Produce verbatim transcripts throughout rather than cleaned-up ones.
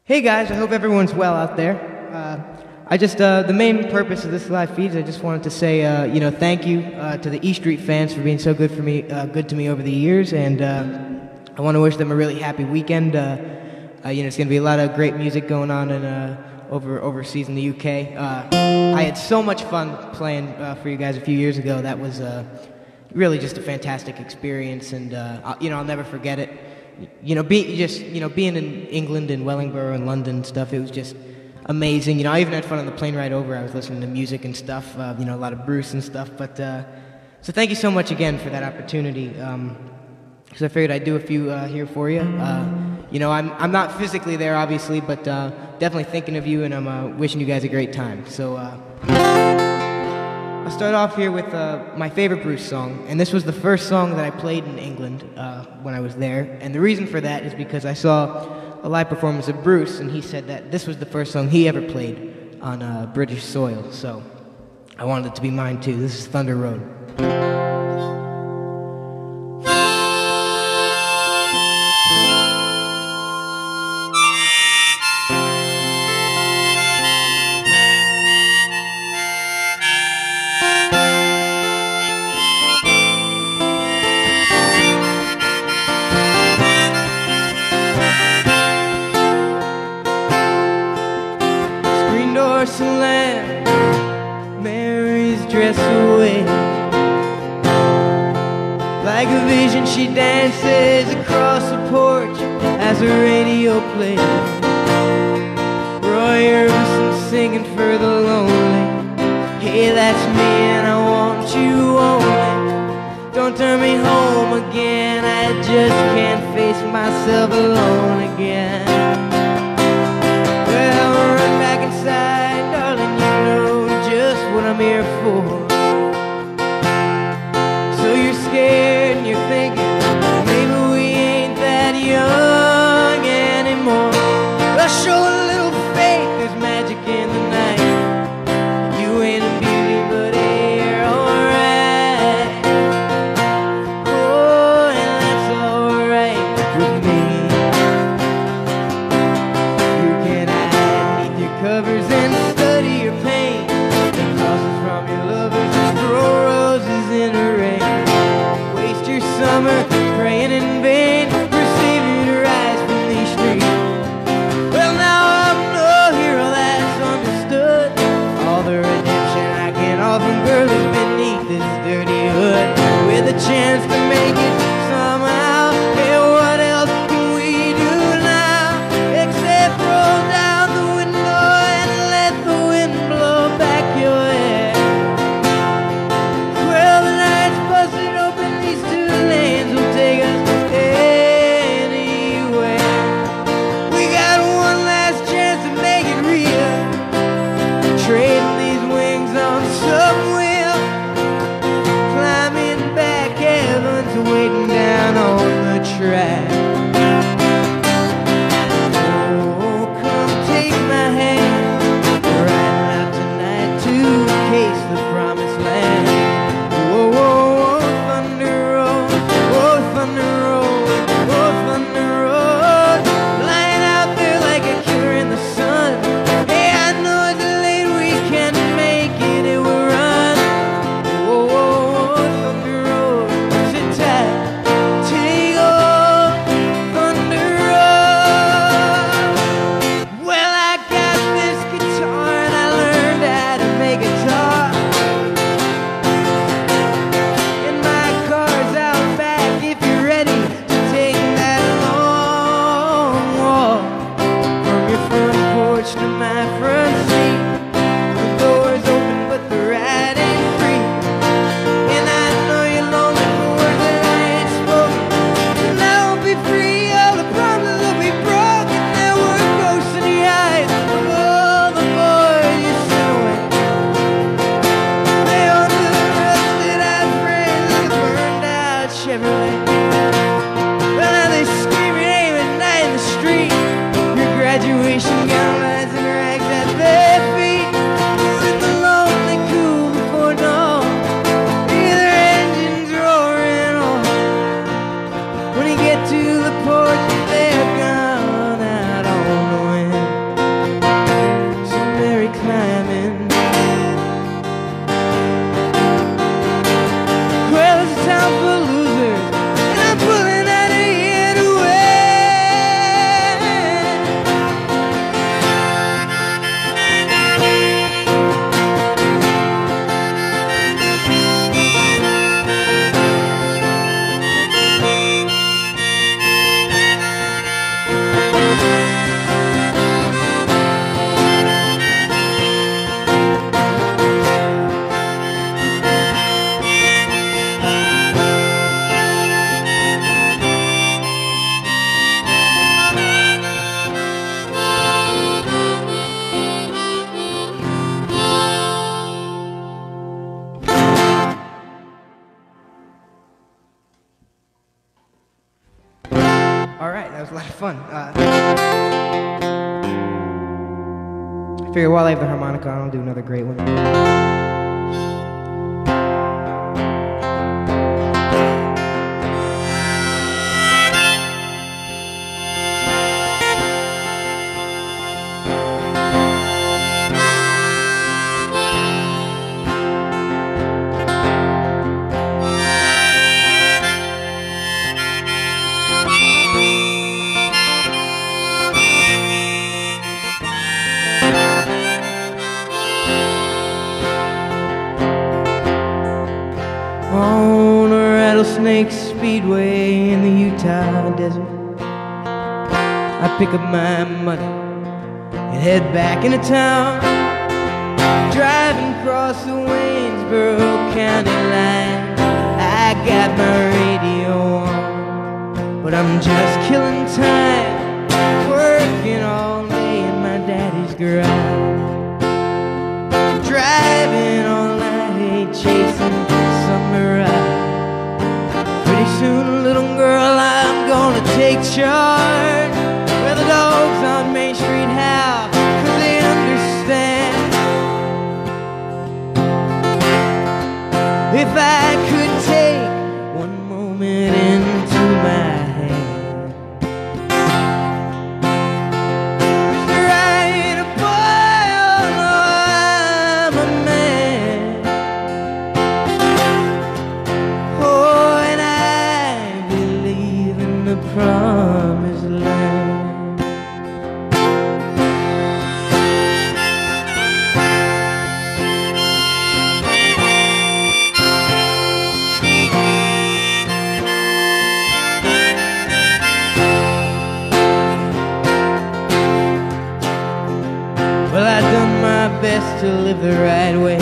Hey guys, I hope everyone's well out there. Uh, I just, uh, the main purpose of this live feed is I just wanted to say, uh, you know, thank you uh, to the E Street fans for being so good for me, uh, good to me over the years, and uh, I want to wish them a really happy weekend. Uh, uh, you know, it's going to be a lot of great music going on in, uh, over overseas in the U K. Uh, I had so much fun playing uh, for you guys a few years ago. That was uh, really just a fantastic experience, and uh, I'll, you know, I'll never forget it. You know, be, just you know, being in England and Wellingborough and London and stuff, it was just amazing. You know, I even had fun on the plane ride over. I was listening to music and stuff. Uh, you know, a lot of Bruce and stuff. But uh, so thank you so much again for that opportunity. Because um, I figured I'd do a few uh, here for you. Uh, you know, I'm I'm not physically there, obviously, but uh, definitely thinking of you, and I'm uh, wishing you guys a great time. So. Uh, I'll start off here with uh, my favorite Bruce song, and this was the first song that I played in England uh, when I was there, and the reason for that is because I saw a live performance of Bruce, and he said that this was the first song he ever played on uh, British soil, so I wanted it to be mine too. This is Thunder Road. Slam Mary's dress away. Like a vision she dances across the porch as the radio plays Roy Orbison singing for the lonely. Hey, that's me and I want you only. Don't turn me home again, I just can't face myself alone again. Well, run back inside, what I'm here for. So you're scared and you're thinking maybe we ain't that young anymore. Well, show a little faith, there's magic in the night. You ain't a beauty, but hey, you're alright. Oh, and that's alright with me. fun. Uh, I figure while I have the harmonica on, I'll do another great one. On a rattlesnake speedway in the Utah desert, I pick up my money and head back into town. Driving across the Waynesboro County line, I got my radio on, but I'm just killing time, working all day in my daddy's garage. Driving all night, chasing summer ride. Pretty soon, little girl, I'm gonna take charge. Where the dogs on Main Street howl, 'cause they understand. If I could take one moment into my hand, right, a boy, oh no, I'm a man. Oh, and I believe in the promised land. Well, I done my best to live the right way.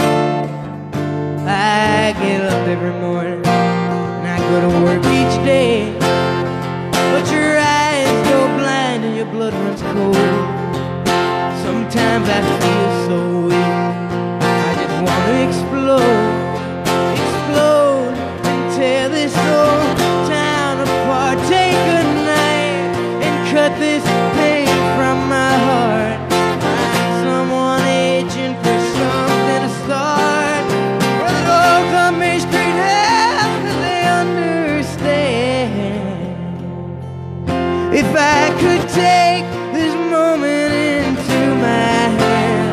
I get up every morning and I go to work each day. But your eyes go blind and your blood runs cold. Sometimes I feel so weak, I just want to explode, explode and tear this old town apart. Take a knife and cut this pain from my heart. Find someone itching for something to start. Where the dogs on Main Street have, 'cause they understand. If I could take this moment into my hand.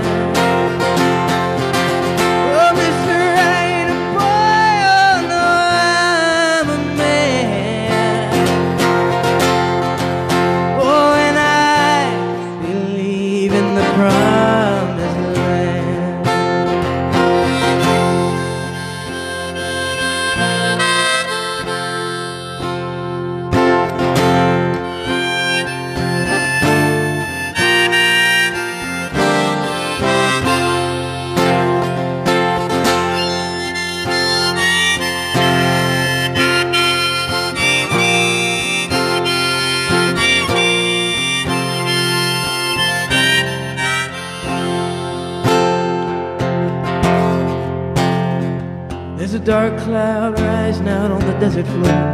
Oh, Mister Right, a boy, oh no, I'm a man. Oh, and I believe in the promised land. There's a dark cloud rising out on the desert floor.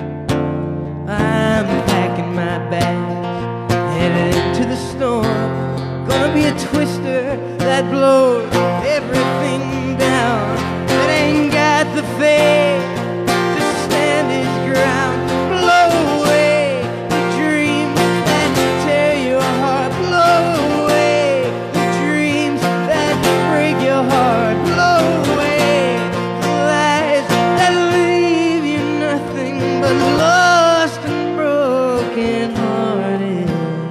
I'm packing my bags, headed into the storm. Gonna be a twister that blows everything down. That ain't got the faith to stand its ground. Blow away the dreams that tear your heart. Blow away the dreams that break your heart. Blow away the lies that leave you nothing but lost and broken hearted.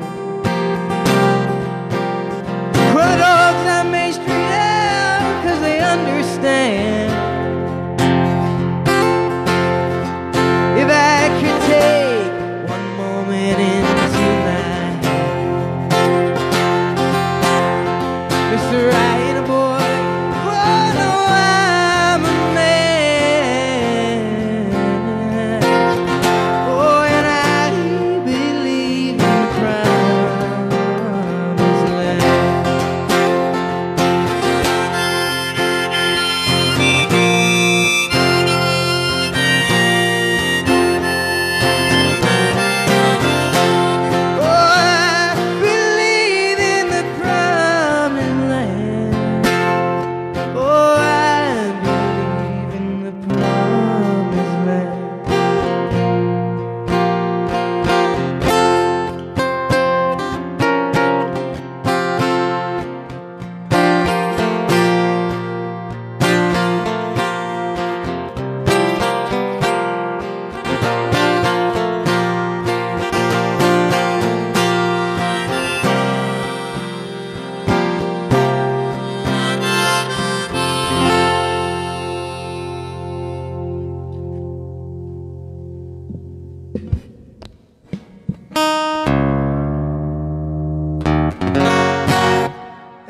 Well, the dogs on Main Street out, 'cause they understand.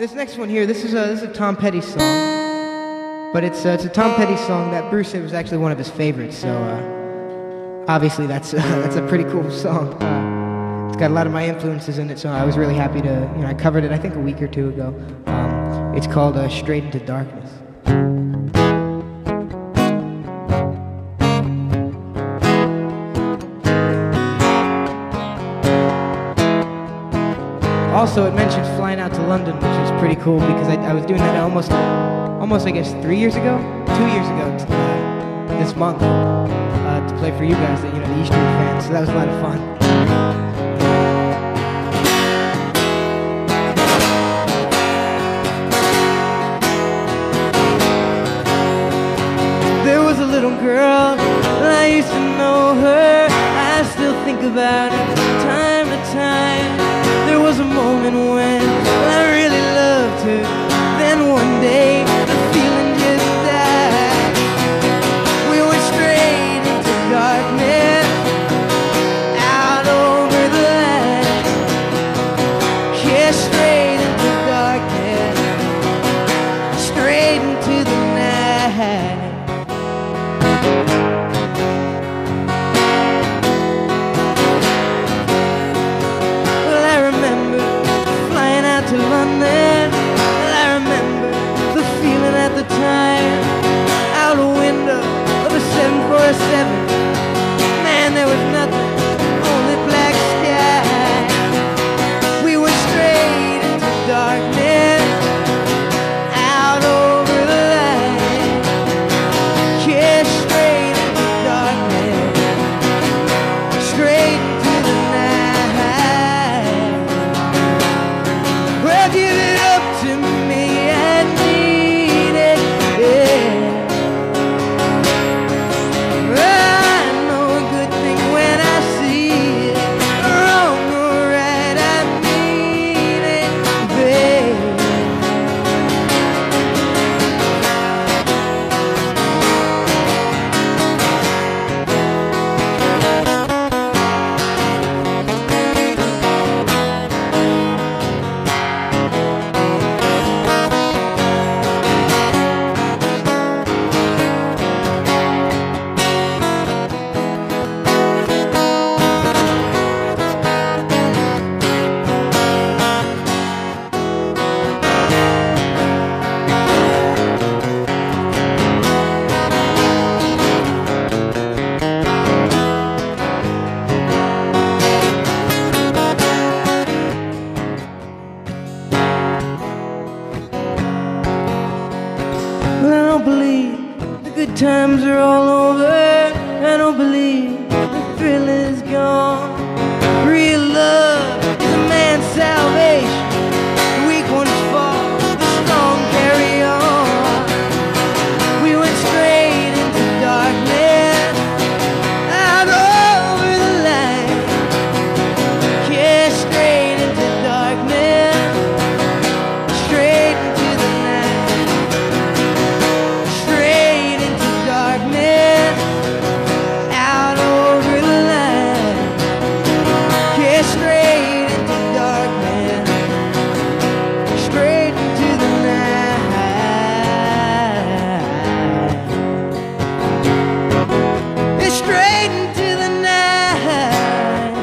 This next one here, this is a, this is a Tom Petty song, but it's, uh, it's a Tom Petty song that Bruce said was actually one of his favorites, so uh, obviously that's, uh, that's a pretty cool song. Uh, it's got a lot of my influences in it, so I was really happy to, you know, I covered it I think a week or two ago. Um, it's called uh, Straight Into Darkness. Also, it mentioned flying out to London, which was pretty cool because I, I was doing that almost, almost I guess three years ago, two years ago uh, this month uh, to play for you guys, you know, the E Street fans. So that was a lot of fun. There was a little girl, I used to know her. I still think about it time to time. There was a moment when I really loved her. Then one day the feeling just died. We went straight into darkness, out over the line. Yeah, straight into darkness, straight into the night. To London, and I remember the feeling at the time. Out a window of a seven forty-seven, man, there was nothing, only black sky. We went straight into darkness, out over the line. Yeah, straight into darkness, straight into the night. Well, give it up to me, I need it, yeah. Well, I know a good thing when I see it, wrong or right, I mean it, babe. Well, I don't believe the good times are all over. I don't believe the thrill is gone. Real love is a man's salvation. The weak ones fall, the strong carry on. We went straight into darkness, out over the line. Yeah, straight into darkness, straight into the night. Straight into darkness, out over the line. Yeah, straight into darkness, straight into the night. It's straight into the night.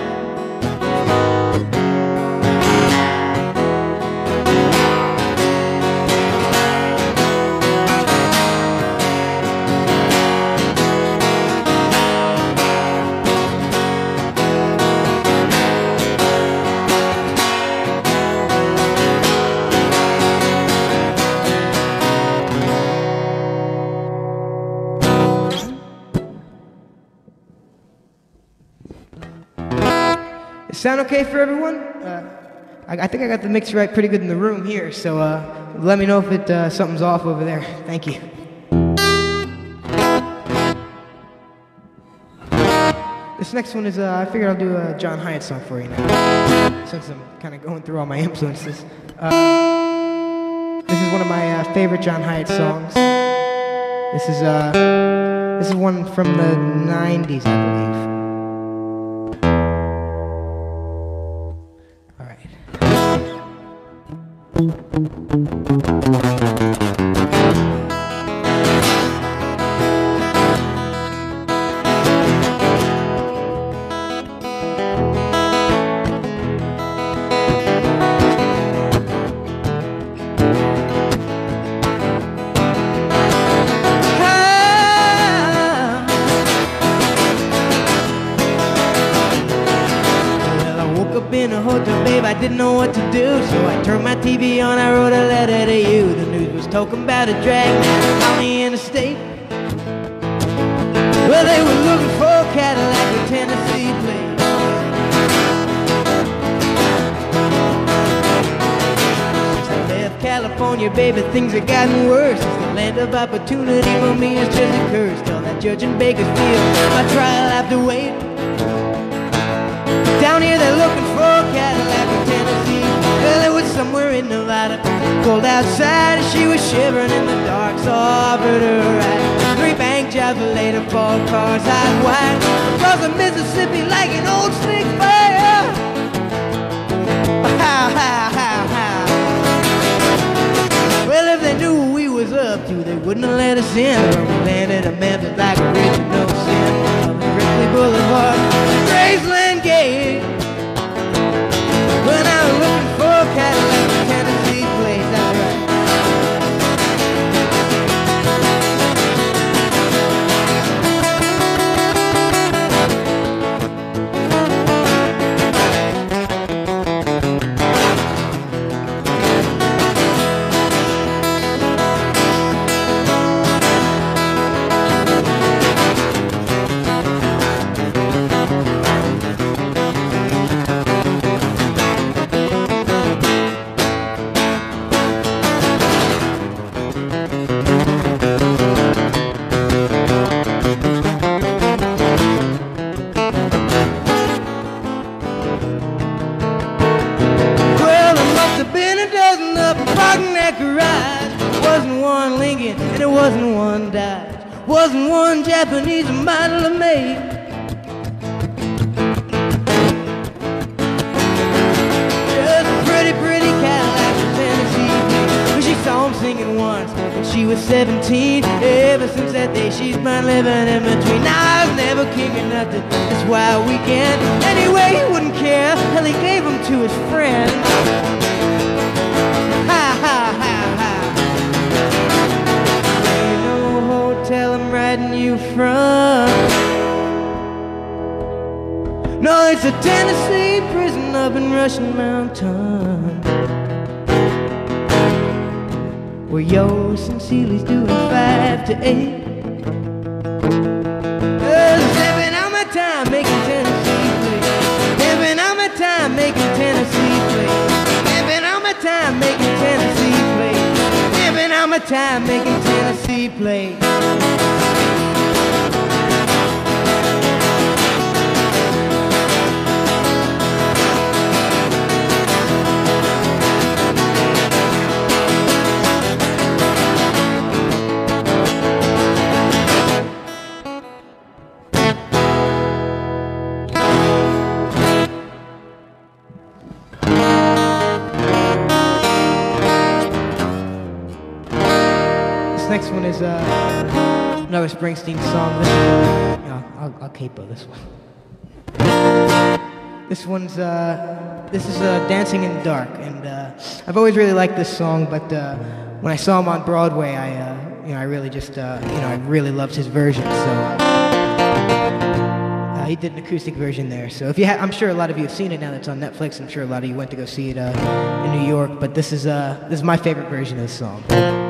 Sound okay for everyone? Uh, I, I think I got the mix right pretty good in the room here, so uh, let me know if it uh, something's off over there. Thank you. This next one is, uh, I figured I'll do a John Hyatt song for you now, since I'm kind of going through all my influences. Uh, this is one of my uh, favorite John Hyatt songs. This is, uh, this is one from the nineties, I believe. All right. In a hotel, babe, I didn't know what to do, so I turned my T V on, I wrote a letter to you. The news was talking about a drag out me in the state. Well, they were looking for a Cadillac with Tennessee plates. Since I left California, baby, things have gotten worse. It's the land of opportunity for me, it's just a curse. Tell that judge in Bakersfield my trial I have to wait. Down here they're looking for a Cadillac in Tennessee. Well, it was somewhere in Nevada, cold outside, and she was shivering in the dark, so I offered her a ride. Three bank jobs later, four cars high wide, across the Mississippi like an old snake fire. How, how, how, how. Well, if they knew what we was up to, they wouldn't have let us in. When we landed in Memphis like original sin, on the Ripley Boulevard, Graceland Gate. When I was looking for a Cadillac in Tennessee place, that's right. And it wasn't one Dodge, wasn't one Japanese model of made. Just a pretty, pretty Cadillac from Tennessee. But she saw him singing once when she was seventeen. Ever since that day she's been living in between. Now I was never king of nothing, that's why we can't. Anyway, he wouldn't care, hell he gave them to his friend. Ha ha ha ha. Tell I'm riding you from. No, it's a Tennessee prison up in Russian Mountain, where Yost and Seeley's doing five to eight. Uh, stepping on my time making Tennessee plays. Stepping on my time making Tennessee plays. Stepping on my time making Tennessee plays. Stepping on my time making Tennessee plays. Next one is uh, another Springsteen song. This, yeah, I'll, I'll capo this one. This one's uh, this is uh, "Dancing in the Dark," and uh, I've always really liked this song. But uh, when I saw him on Broadway, I uh, you know I really just uh, you know I really loved his version. So uh, he did an acoustic version there. So if you, ha I'm sure a lot of you have seen it now that it's on Netflix. I'm sure a lot of you went to go see it uh, in New York. But this is uh, this is my favorite version of the song.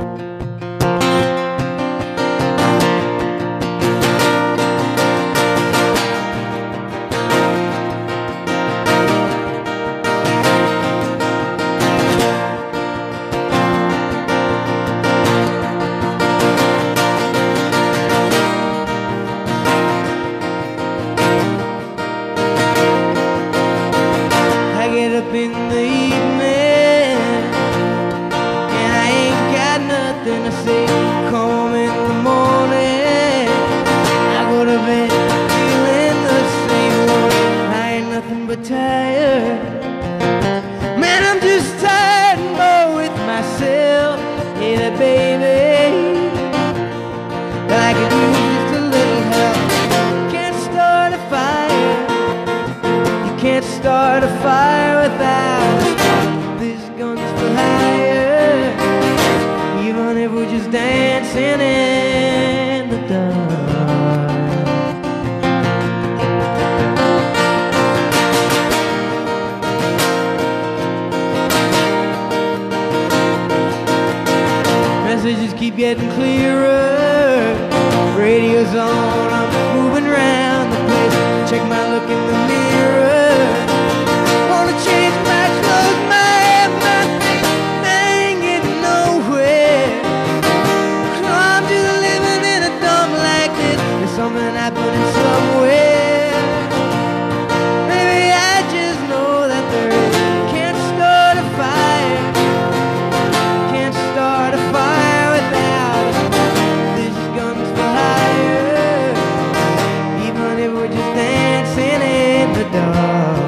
In the evening, and I ain't got nothing to say. Come home in the morning, I go to bed feeling the same way. I ain't nothing but tired, man, I'm just tired and bored with getting clearer. Radio's on, I'm moving around the place. Check my look in the mirror. Wanna change my clothes, my hair, my face, I ain't getting nowhere. I'm just living in a dump like this. There's something happening somewhere. Maybe I just know that there is. Can't start a fire. Can't start a fire without a spark. This gun's for hire. Even if we're just dancing in the dark.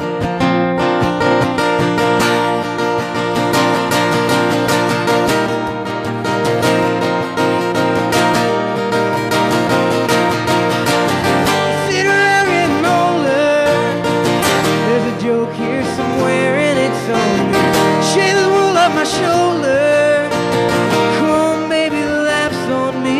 Shoulder, come on, baby, laughs on me.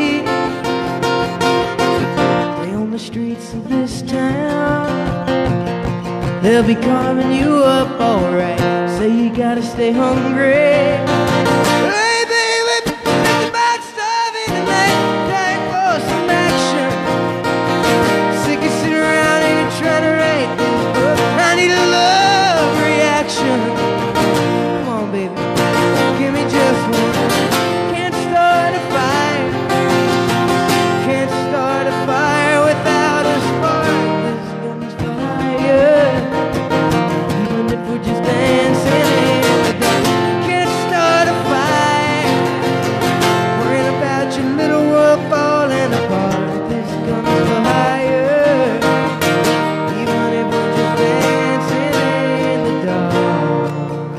They on the streets of this town, they'll be carving you up, alright. Say you gotta stay hungry. Hey, baby, it's about starving tonight. Time for some action. Sick of sitting around and trying to write this book. I need a love reaction. Come on, baby. Give me just one. Can't start a fire. Can't start a fire without a spark. This gun's fire. Even if we're just dancing in the dark. Can't start a fire. Worrying about your little world falling apart. This gun's fire. Even if we're just dancing in the dark.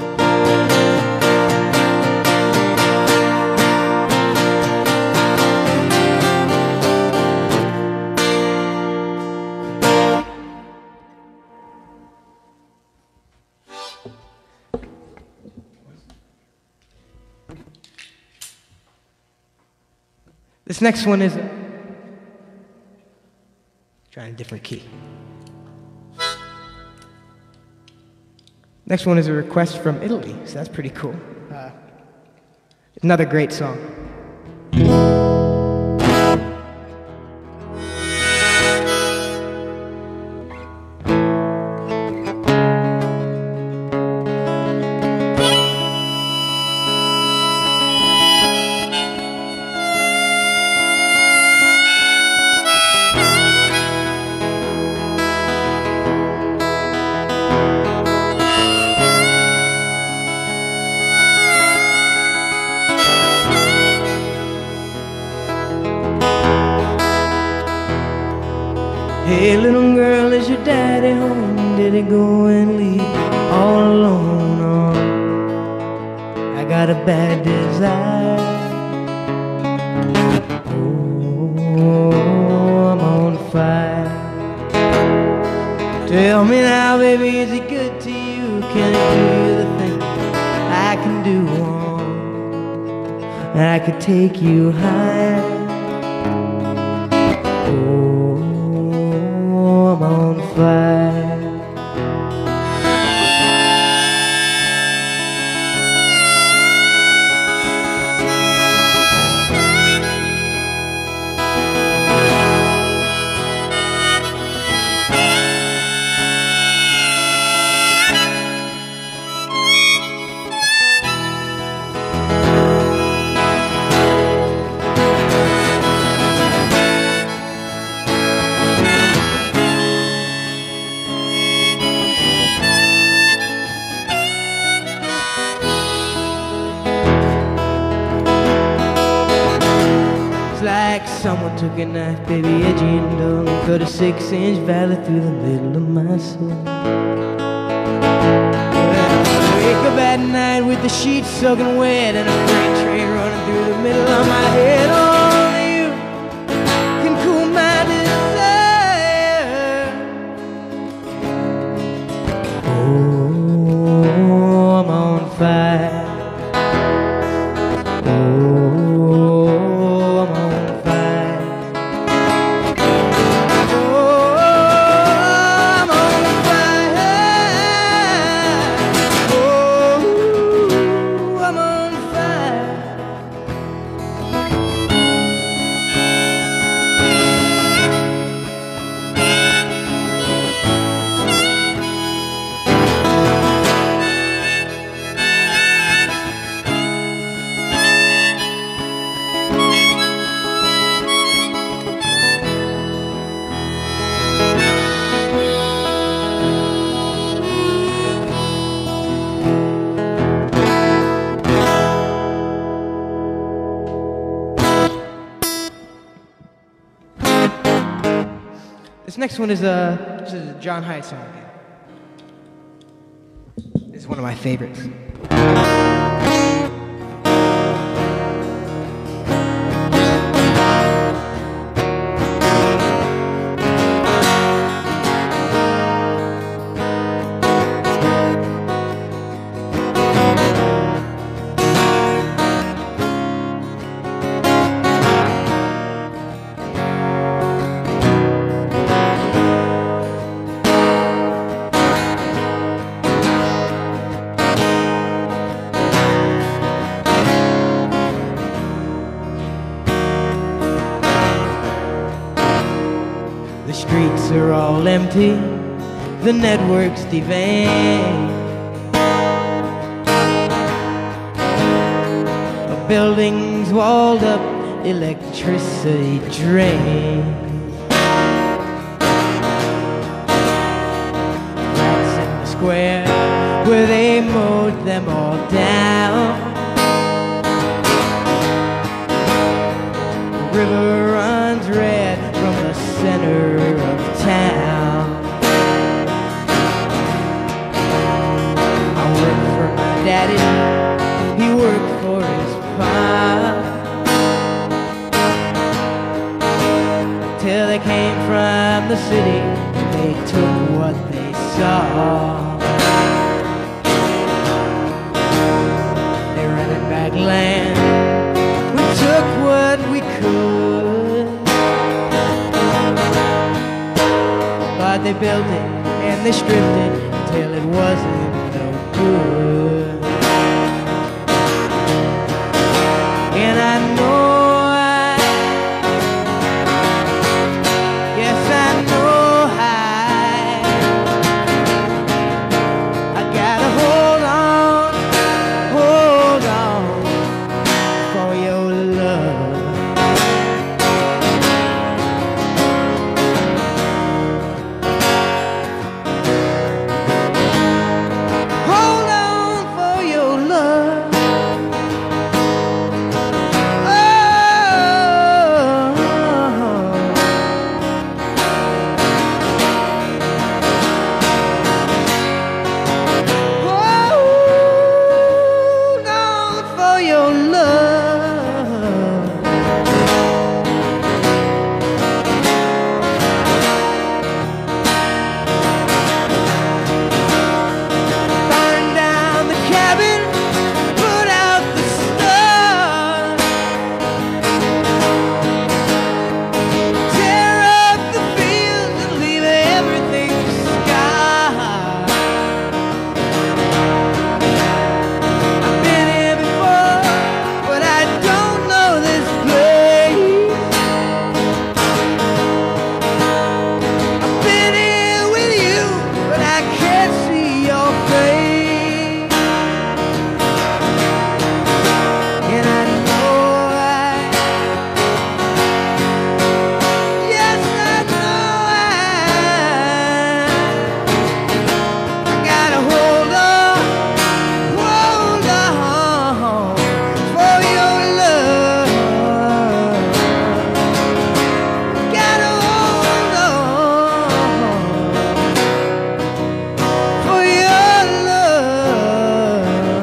This next one is a, trying a different key. Next one is a request from Italy, so that's pretty cool. Uh, another great song. Hey, little girl, is your daddy home? Did he go and leave you all alone? Oh, I got a bad desire. Oh, I'm on fire. Tell me now, baby, is he good to you? Can he do the things I can do? Oh, I could take you higher. Oh, I'm on fire. Someone took a knife, baby, edgy and dull, and cut a six-inch valley through the middle of my soul. Well, I wake up at night with the sheets soaking wet and a freight train running through the middle of my head. Only you can cool my desire. Oh, I'm on fire. Oh, next one is a, this is a John Hyatt song again. This is one of my favorites. The streets are all empty, the network's deveined. A building's walled up, electricity drained. Crowds in the square where they mowed them all down. The river runs red from the center of town. I worked for my daddy, he worked for his pop, till they came from the city, they took what they saw. They rented back land, we took what we could, but they built it and they stripped it till it wasn't no good. And I know I, yes I know I, I gotta hold on, hold on for your love. Hold on for your love. Hold on for your love. Burn down the cabin, put out the stars, tear up the fields and leave everything scarred. I've been here before, but I don't know this place. I've been here with you, but I can't see your face. And I know I, yes I know I, I gotta hold on, hold on for your love. Gotta hold on for your love.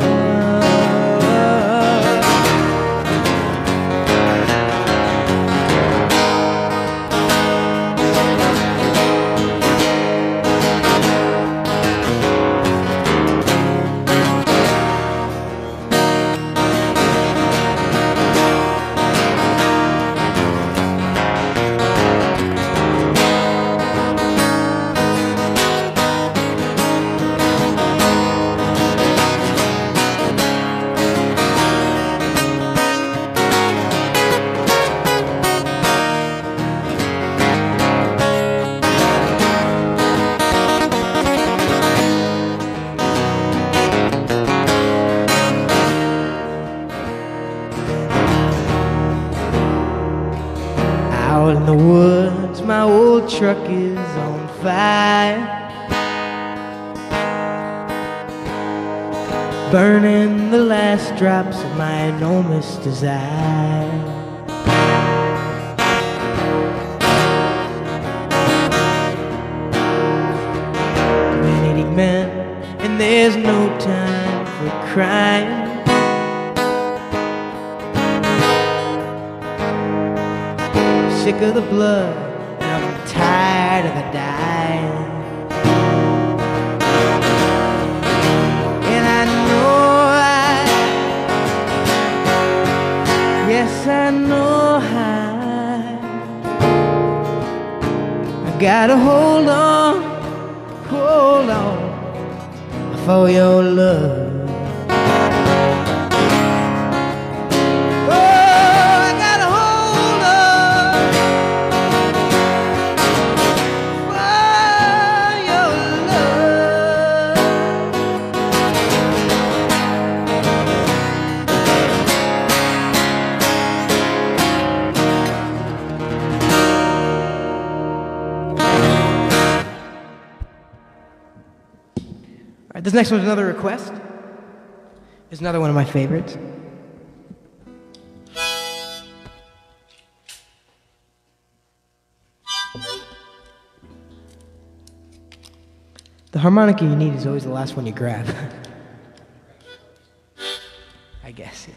Out in the woods, my old truck is on fire, burning the last drops of my enormous desire. quit crying. Sick of the blood, and I'm tired of the dying. And I know I, yes I know I, I gotta hold on, hold on for your love. This next one's another request. It's another one of my favorites. The harmonica you need is always the last one you grab. I guess.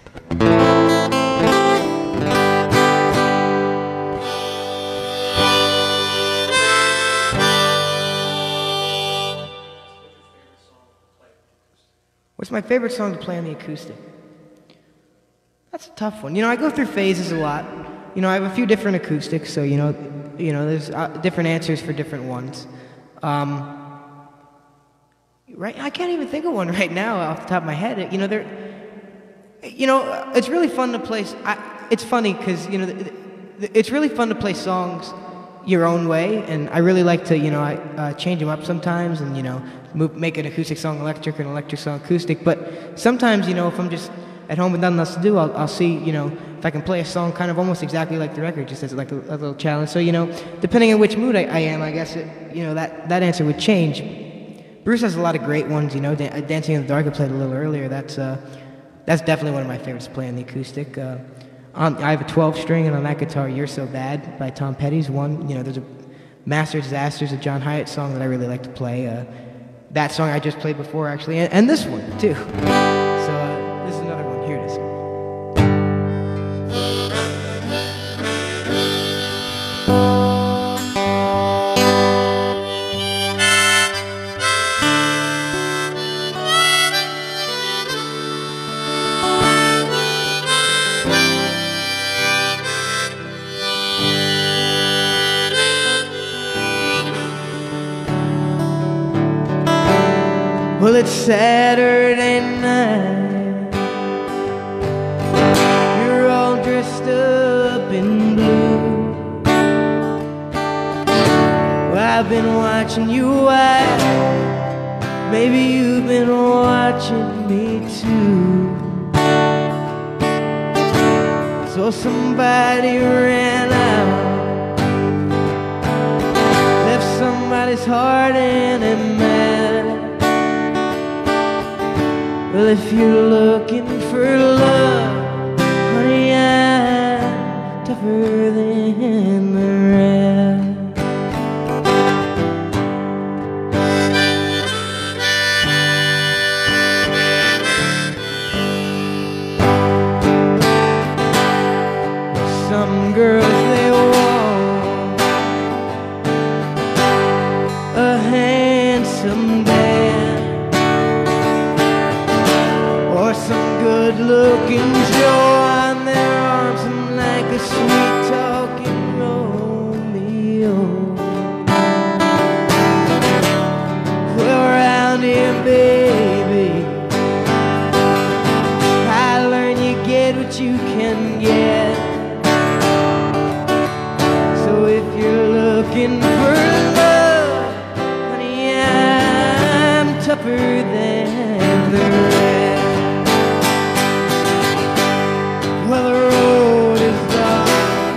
What's my favorite song to play on the acoustic? That's a tough one. You know, I go through phases a lot. You know, I have a few different acoustics, so you know, you know, there's uh, different answers for different ones. Um, right, I can't even think of one right now off the top of my head. You know, there. You know, it's really fun to play. I, it's funny because you know, the, the, it's really fun to play songs your own way, and I really like to, you know, I uh, change them up sometimes, and you know, move, make an acoustic song electric and an electric song acoustic. But sometimes, you know, if I'm just at home with nothing else to do, I'll, I'll see, you know, if I can play a song kind of almost exactly like the record, just as like a, a little challenge. So, you know, depending on which mood I, I am, I guess, it, you know, that, that answer would change. Bruce has a lot of great ones, you know. Da- Dancing in the Dark I played a little earlier. That's uh, that's definitely one of my favorites to play on the acoustic. Uh, on, I have a twelve string, and on that guitar, You're So Bad by Tom Petty's one. You know, there's a Master Disasters, a John Hyatt song that I really like to play. Uh, that song I just played before, actually, and, and this one, too. So uh, this is another one. Here it is. Well, it's Saturday night. You're all dressed up in blue. Well, I've been watching you while maybe you've been watching me too. So somebody ran out, left somebody's heart in a mess. Well, if you're looking for love, honey, I'm tougher than the rest. Some girls, they want a handsome man, or some good-looking Joe on their arms, and like a sweet-talking Romeo. Well, around here, baby, I learn you get what you can get. So if you're looking for love, honey, I'm tougher than the rest. Well, the road is dark,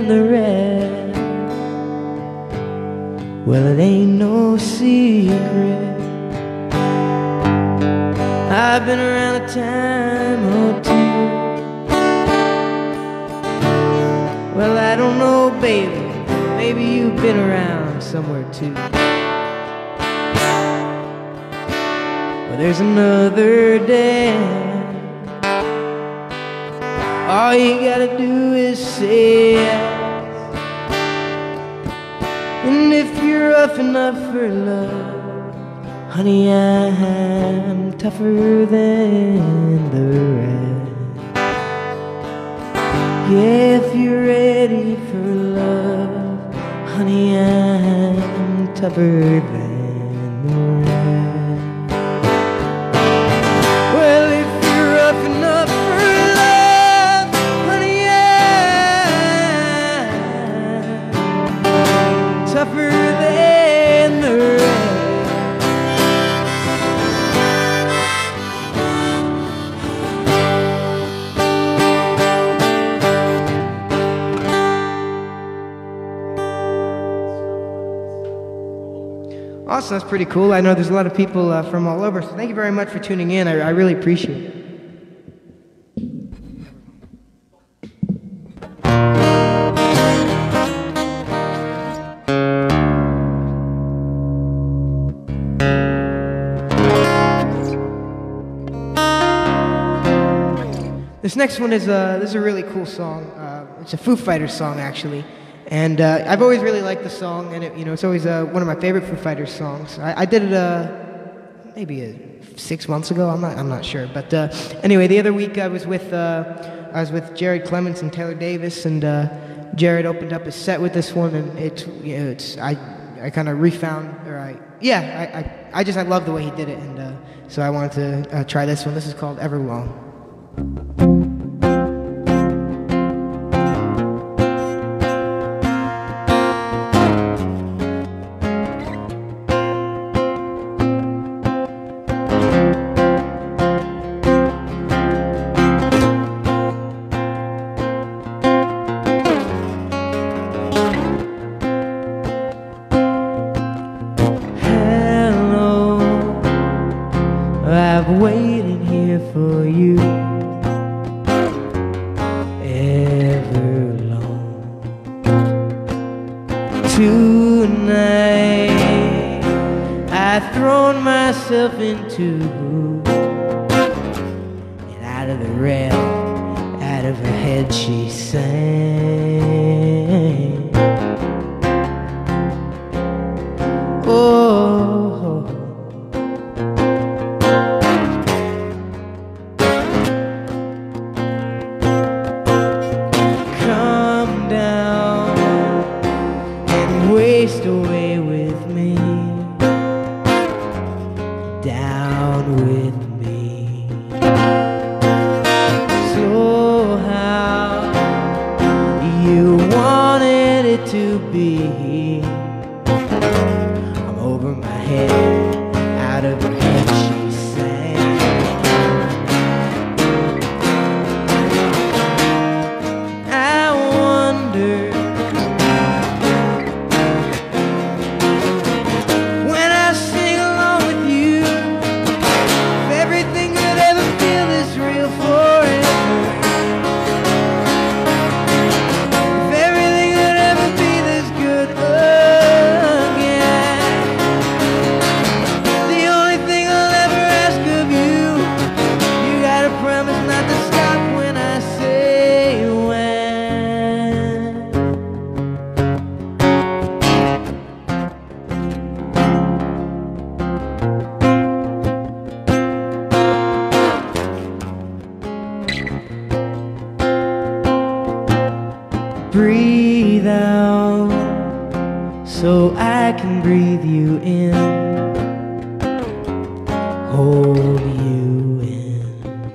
than the rest. Well, it ain't no secret, I've been around a time or two. Well, I don't know, baby, maybe you've been around somewhere too. Well, there's another day, all you gotta do is say yes. And if you're rough enough for love, honey, I'm tougher than the rest. Yeah, if you're ready for love, honey, I'm tougher than the rest. Well, if you're rough enough for love, honey, I'm tougher than the rest. Awesome, that's pretty cool. I know there's a lot of people uh, from all over, so thank you very much for tuning in. I, I really appreciate it. This next one is a, this is a really cool song. Uh, it's a Foo Fighters song, actually. And uh, I've always really liked the song, and it, you know, it's always uh, one of my favorite Foo Fighters songs. I, I did it uh, maybe uh, six months ago. I'm not, I'm not sure. But uh, anyway, the other week I was with, uh, I was with Jared Clements and Taylor Davis, and uh, Jared opened up his set with this one, and it's, you know, it's, I, I kind of refound, or I, yeah, I, I, I just, I love the way he did it, and uh, so I wanted to uh, try this one. This is called Everlong. I've waited here for you ever long. Tonight I've thrown myself into and out of the rail, out of her head she sang. Oh, waste away with me, down with me. So how you wanted it to be, I'm over my head, out of her head she sang. I wonder breathe out so I can breathe you in, hold you in.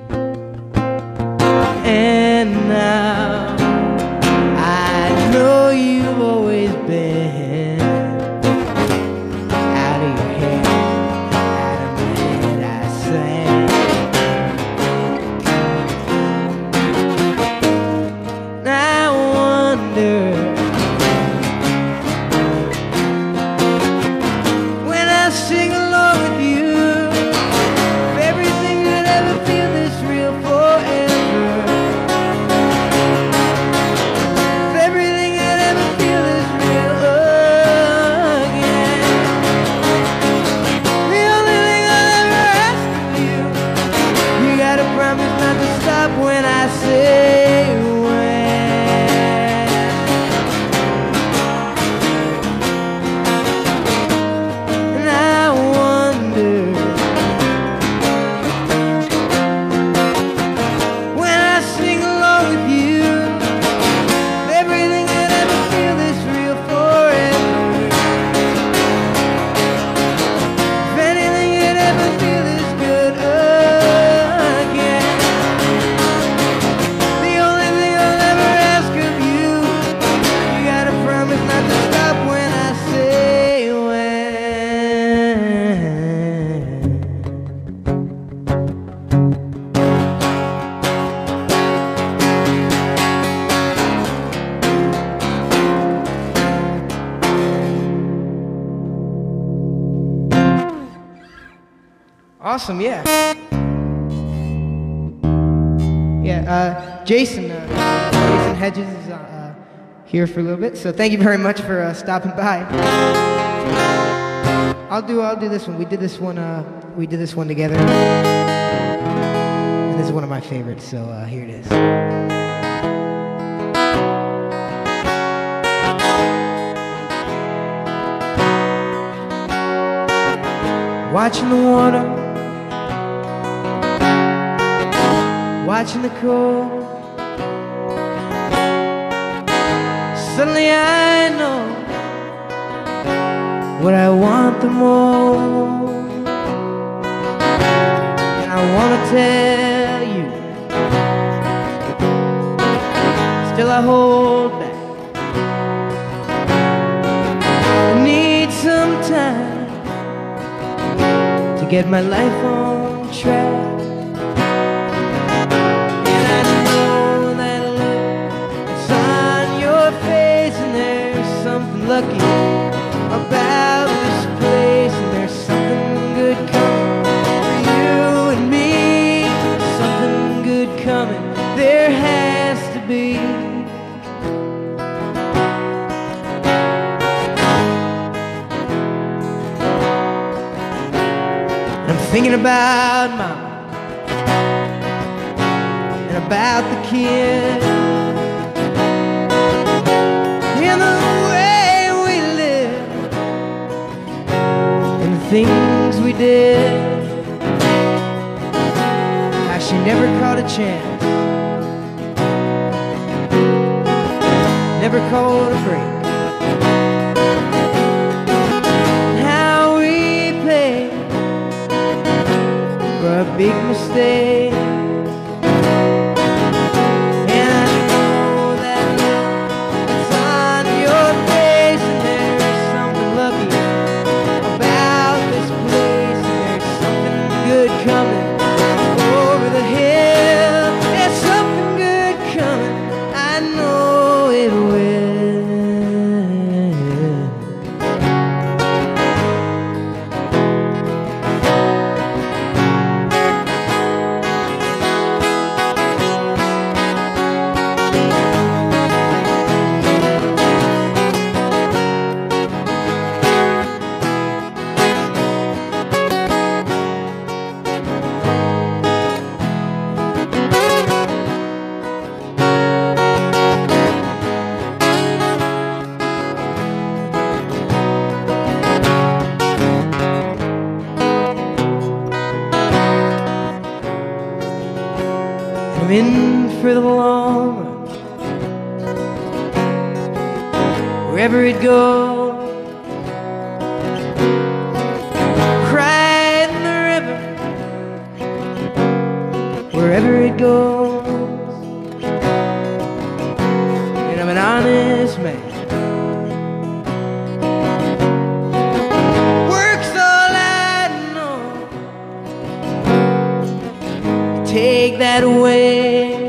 And now I know you've always been out of your head, out of my head I sang. I wonder Awesome, yeah. Yeah, uh, Jason, uh, Jason Hedges is uh, uh, here for a little bit, so thank you very much for uh, stopping by. I'll do, I'll do this one. We did this one, uh, we did this one together. And this is one of my favorites, so uh, here it is. Watching the water, watching the cold. Suddenly I know what I want the most, and I want to tell you, still I hold back. I need some time to get my life on track. And I know that look that's on your face, and there's something lucky about this place, and there's something good coming for you and me. Something good coming, there has to be. I'm thinking about Mama and about the kids and the way we live and the things we did. How she never caught a chance, never caught a break. How we paid for a big mistake. And I know that look that's on your face, and there's something lucky about this place, and there's something good coming over the hill. There's something good coming, I know it will. I'm in for the long run, wherever it goes. Cry in the river, wherever it goes. And I'm an honest man, work's all I know. Take that away,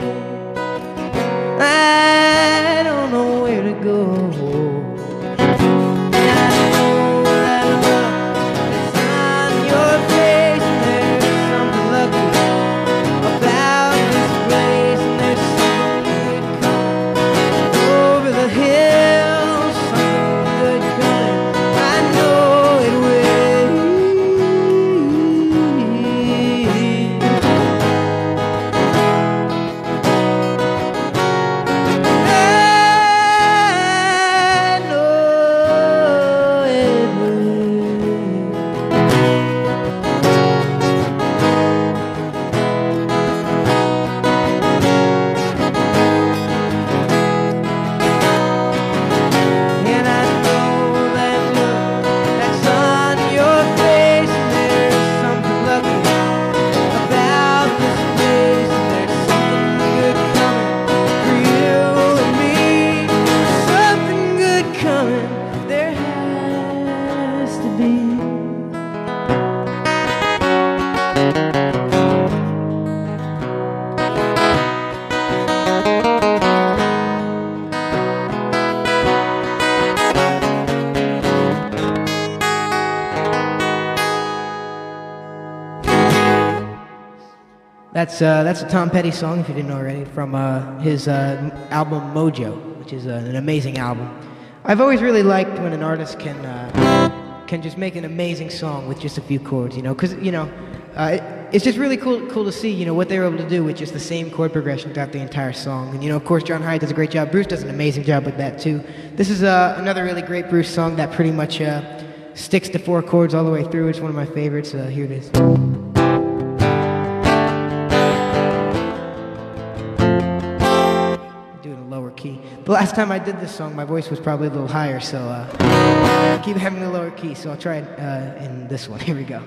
I don't know where to go. And I know that look that's on your face, and there's something lucky about this place, and there's something good coming over the hill, something good coming, I know it will. I That's uh, that's a Tom Petty song, if you didn't know already, from uh, his uh, album Mojo, which is uh, an amazing album. I've always really liked when an artist can uh, can just make an amazing song with just a few chords, you know, because you know uh, it, it's just really cool cool to see, you know, what they were able to do with just the same chord progression throughout the entire song. And you know, of course, John Hyatt does a great job. Bruce does an amazing job with that too. This is uh, another really great Bruce song that pretty much uh, sticks to four chords all the way through. It's one of my favorites. Uh, here it is. Key. The last time I did this song, my voice was probably a little higher, so uh, I keep having a lower key, so I'll try it uh, in this one. Here we go.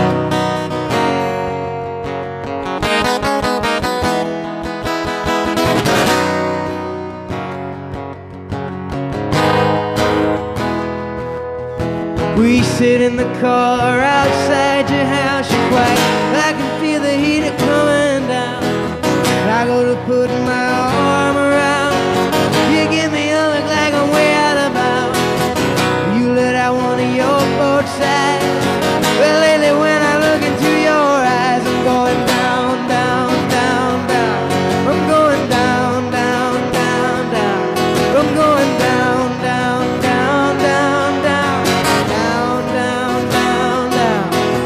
We sit in the car outside your house, you're quiet, I can feel the heat coming down. I go to put my arm around, you give me a look like I'm way out of bounds. You let out one of your both sides. Well, lately when I look into your eyes, I'm going down, down, down, down. I'm going down, down, down, down. I'm going down, down, down, down, down. Down, down, down, down.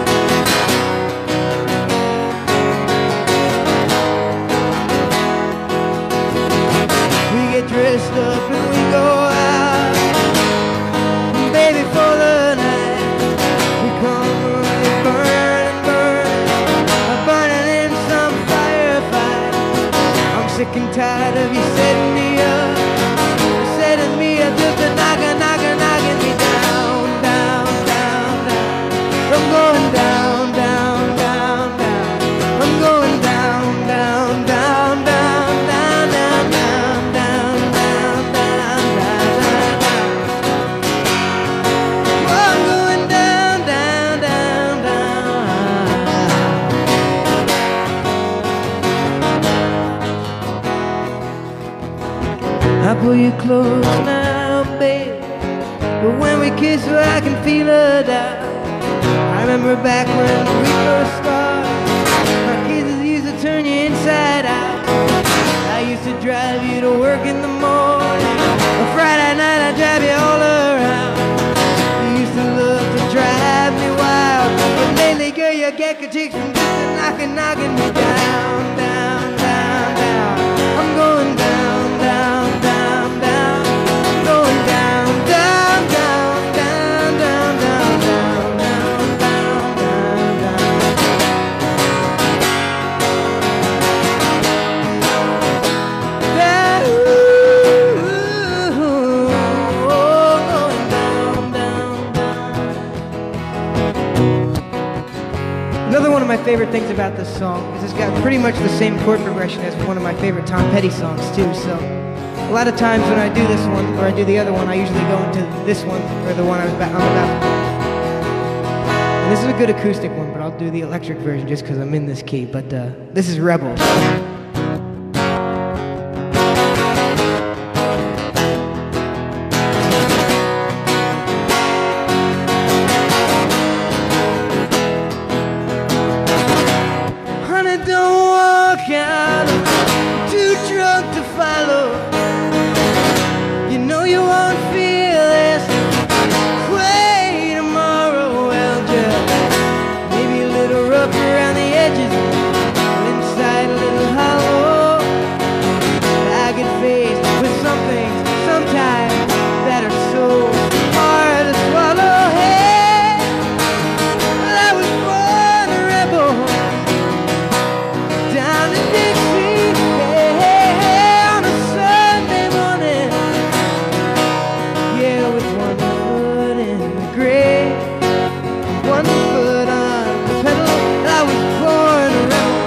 We get dressed up and we go out, baby, for the night. We come running, burn and burn, burning in some firefight. I'm sick and tired of you setting me up, setting me up, just a knocker, knocker, knocking me down, down, down, down. I'm going down, down, down, down. I'm going down, down, down, down, down, down, down, down. I pull you close now, babe, but when we kiss, well, I can feel her down. I remember back when we first started, my kisses used to turn you inside out. I used to drive you to work in the morning, on Friday night I'd drive you all around. You used to love to drive me wild, but lately, girl, you get critiques from just a knocking, knocking me down, down, down, down. I'm going down, down, down, down. I'm going down, down, down, down, down, down, down, down, down, down, down. That, ooh, oh, going down, down, down. Another one of my favorite things about this song is it's got pretty much the same chord progression as one of my favorite Tom Petty songs too. So a lot of times when I do this one or I do the other one, I usually go into this one or the one I was about, I'm about to. And this is a good acoustic one, but I'll do the electric version just because I'm in this key. But uh, this is Rebels. Don't walk out, I'm too drunk to follow. You know you won't feel this way tomorrow. Well, just maybe a little rough around the edges, inside a little hollow. I get faced with some things sometimes that are so hard to swallow. Hey, well, I was born a rebel, down in Dixie, hey, hey, hey, on a Sunday morning. Yeah, with one foot in the grave, one foot on the pedal. I was born a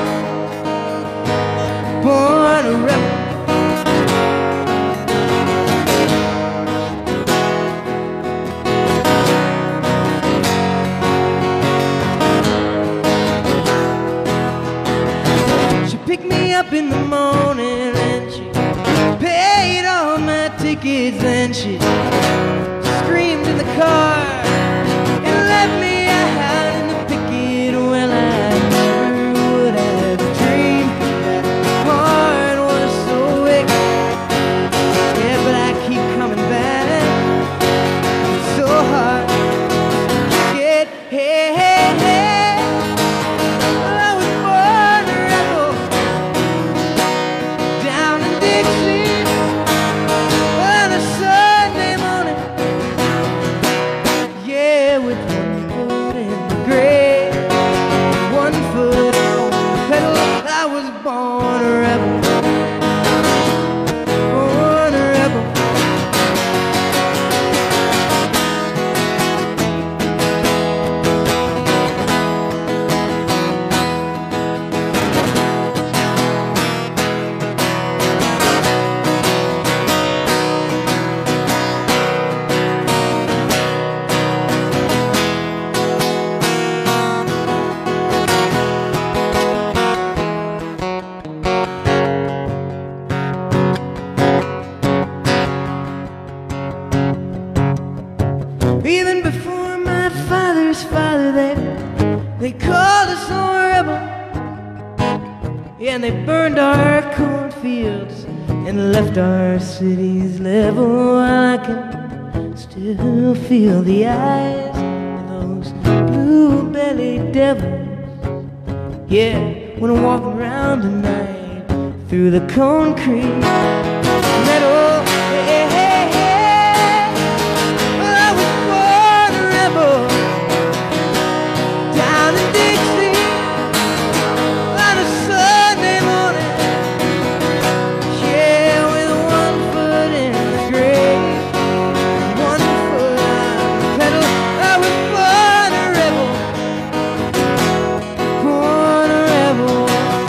rebel, born a rebel. Picked me up in the morning and she paid all my tickets and she screamed in the car and left me out in the picket. Well, I never would have dreamed Even before my father's father, they, they called us all rebel. Yeah, and they burned our cornfields and left our cities level. I can still feel the eyes of those blue-bellied devils. Yeah, when I'm walking around tonight through the concrete meadow. Hey, hey, hey. Well, I was born a rebel down in Dixie on a Sunday morning. Yeah, with one foot in the grave, one foot on the pedal. I was born a rebel, born a rebel.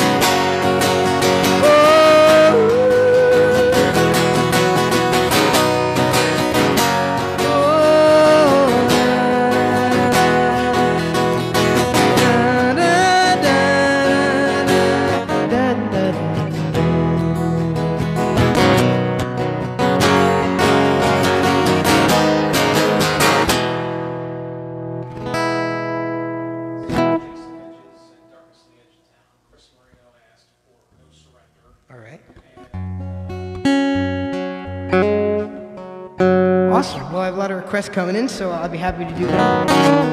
All right. Awesome. Well, I have a lot of requests coming in, so I'll be happy to do that.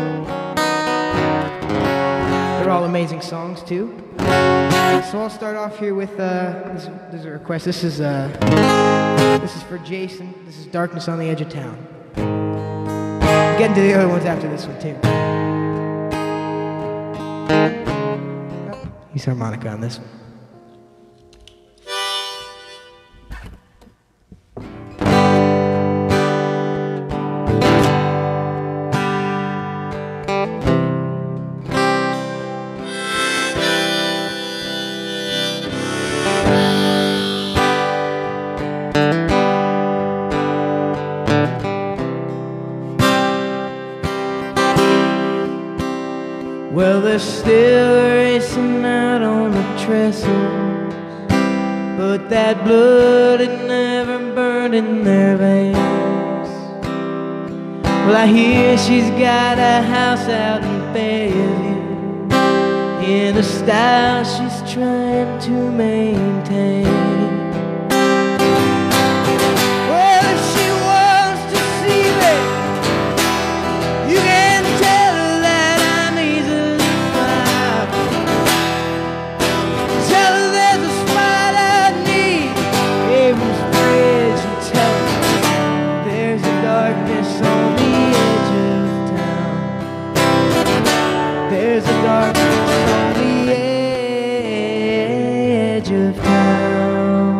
They're all amazing songs, too. So I'll start off here with, uh, this, this is a request. This is, uh, this is for Jason. This is Darkness on the Edge of Town. We'll get into the other ones after this one, too. Use harmonica on this one. Well, they're still racing out on the trestles, but that blood had never burned in their veins. Well, I hear she's got a house out in Fairview in a style she's trying to maintain. Well, if she wants to see me, you can tell her that I'm easily flipped. Tell her there's a spot I need, Abrams Bridge, and tell her there's a darkness on the edge of town. There's a darkness on the edge of town.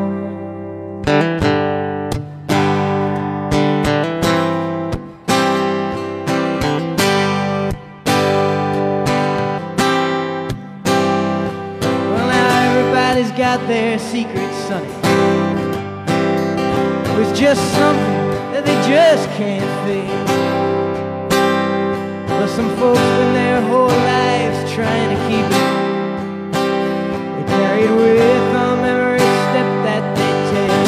Well, now everybody's got their secrets, sonny. It's just something that they just can't fake. But some folks spend their whole lives trying to keep it. They're carried with them every step that they take.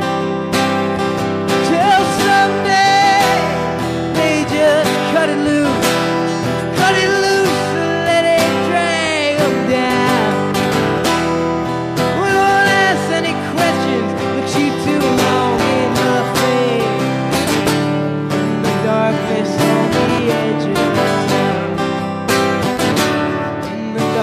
Till someday they just cut it loose, cut it loose and let it drag them down. We won't ask any questions, look you too long in the face. In the darkness on the edge of town. In the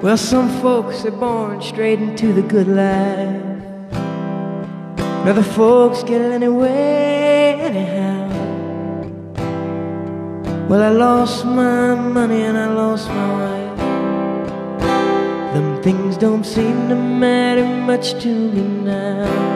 Well, some folks are born straight into the good life, and other folks get it anyway, anyhow. Well, I lost my money and I lost my wife. Them things don't seem to matter much to me now.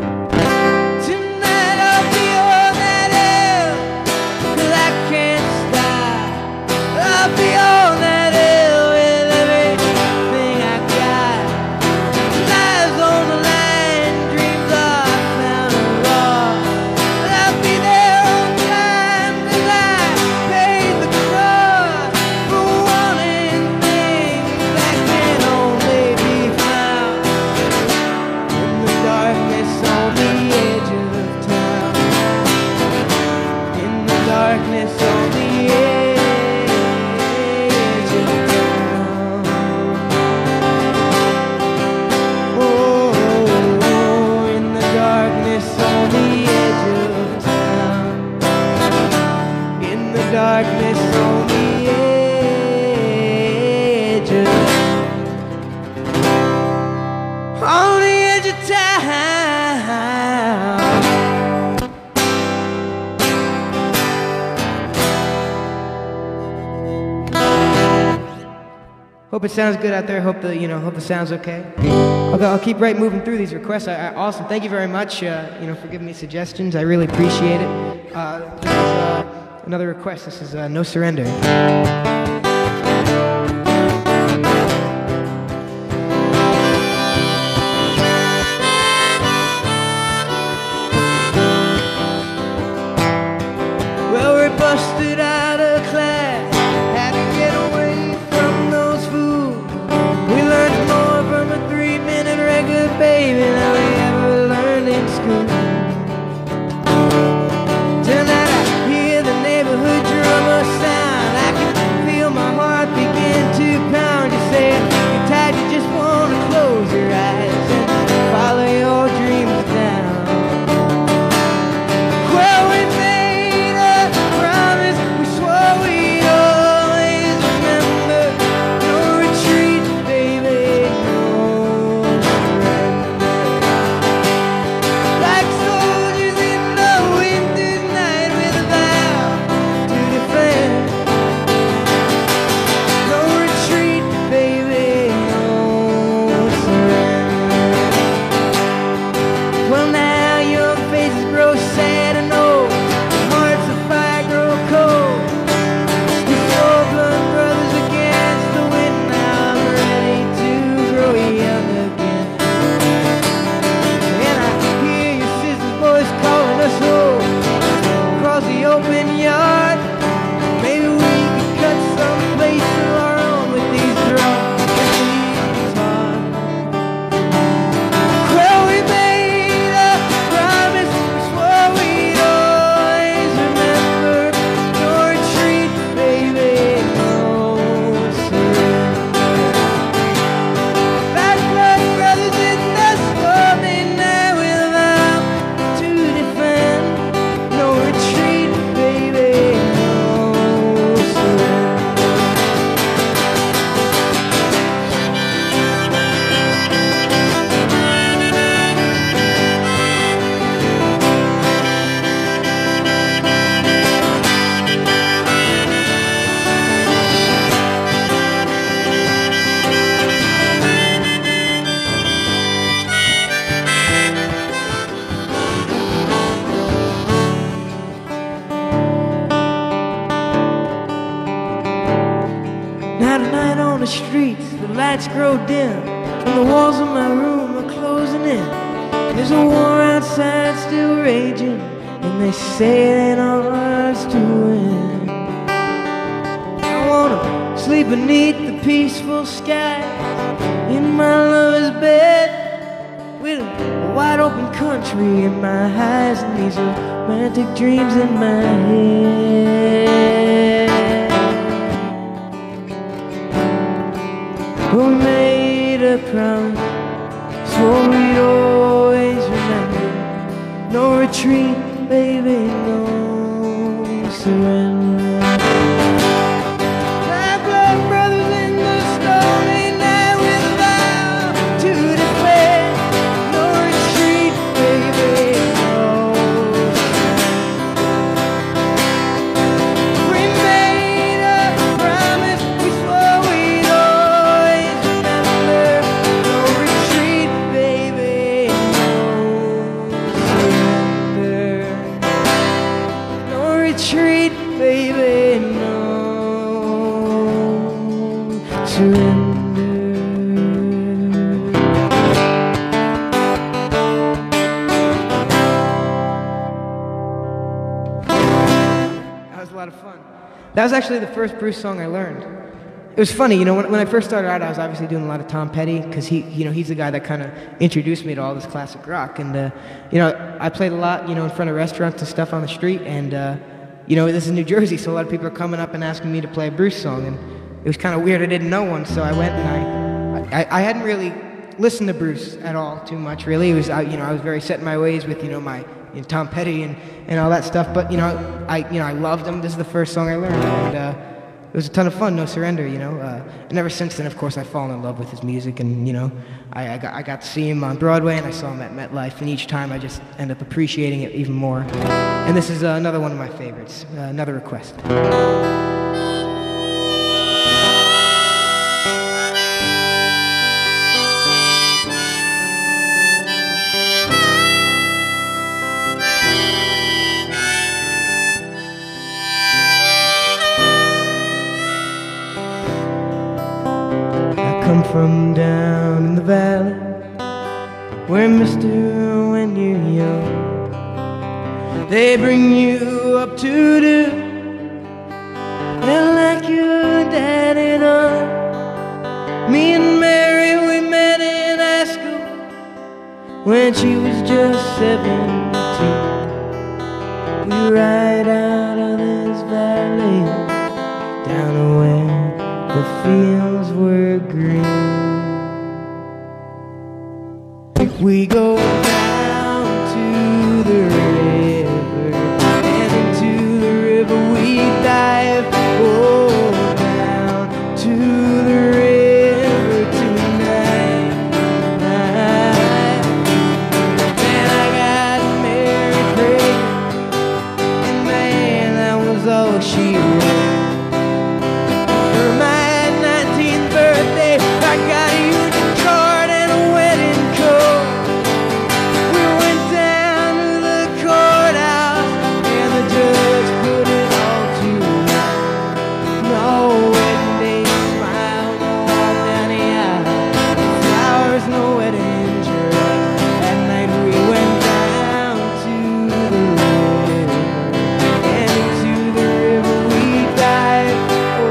Darkness on the edge of, on the edge of town. Hope it sounds good out there. Hope the you know hope the sound's okay. I'll, I'll keep right moving through these requests. I, I, awesome. Thank you very much. Uh, you know for giving me suggestions. I really appreciate it. Uh, this is, uh, Another request. This is uh, No Surrender. Well, we're busted out of class, had to get away from those fools. We learned more from a three-minute record, baby, than we ever learned in school. Tonight I hear the neighborhood drummer sound. I can feel my heart begin to pound. You say you're tired, you just want to close your eyes and follow your dreams down. Well, we made a promise, we swore we'd always remember. No retreat, baby, no surrender. Like soldiers in the winter's night with a vow to defend. No retreat, baby, no surrender. Well, now your faces grow sad and old, hearts of fire grow cold. We soul blood brothers against the wind. Now I'm ready to grow young again. And I hear your sister's voice calling us home across the open yard. Maybe we could cut some place of our own with these drums and these guitars. Well, we made a promise, we swore we'd always remember. No retreat, baby, no surrender. Like blood brothers in the stormy night, we'll vow to defend. No retreat, baby, no surrender. Now tonight on the streets, the lights grow dim, and the walls of my room are closing in. There's a war outside still raging, and they say it ain't ours to win. I wanna sleep beneath the peaceful skies, in my lover's bed, with a wide open country in my eyes, and these romantic dreams in my head. We made a promise, swore we'd always remember. No retreat, baby, no surrender. My blood brothers in the stormy night That was actually the first Bruce song I learned. It was funny, you know, when, when I first started out, I was obviously doing a lot of Tom Petty, because he, you know, he's the guy that kind of introduced me to all this classic rock. And, uh, you know, I played a lot, you know, in front of restaurants and stuff on the street. And, uh, you know, this is New Jersey, so a lot of people are coming up and asking me to play a Bruce song. And it was kind of weird. I didn't know one, so I went and I, I, I hadn't really listened to Bruce at all too much, really. It was, I, you know, I was very set in my ways with, you know, my you know, Tom Petty and, and all that stuff. But, you know, I, you know, I loved him. This is the first song I learned. And, uh, it was a ton of fun, No Surrender, you know. Uh, and ever since then, of course, I've fallen in love with his music. And, you know, I, I, got, I got to see him on Broadway, and I saw him at MetLife. And each time, I just end up appreciating it even more. And this is uh, another one of my favorites, uh, another request. Come from down in the valley, where mister when you're young, they bring you up to do and like your daddy done. Me and Mary, we met in high school when she was just seventeen. We ride out of this valley down to where the fields were green. We go down to the river, and into the river we dive. Oh, down to the river tonight. And I got married pregnant, and man, that was all she wrote. For my nineteenth birthday, I got a huge card and a wedding coat. We went down to the courthouse, and the judge put it all to rest. No wedding day smile, no walk down the aisle, flowers, no wedding dress. That night we went down to the river, and into the river we dived. Oh,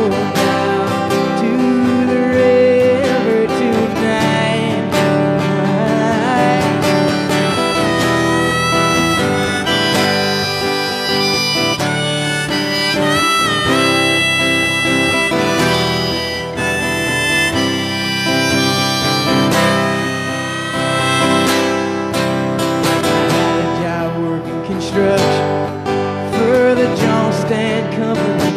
construction for the Johnston Company.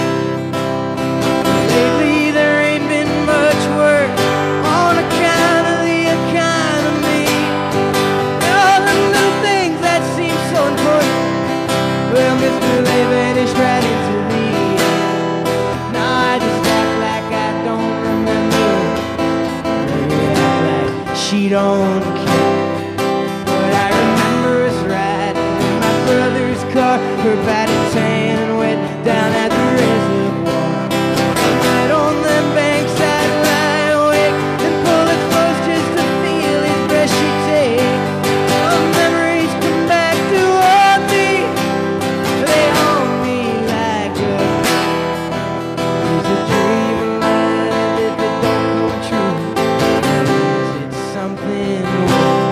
Lately there ain't been much work on account of the economy. All the little things that seem so important, well, Mister They vanished right into the end. Now I just act like I don't remember, maybe act like she don't care. But I remember us riding brother's car, her body tan and wet down at the reservoir. Right on them banks I'd lie awake and pull her close just to feel his breath she'd take. All memories come back to haunt me, they haunt me like a it's a dream of mine, and if it don't come true, is it something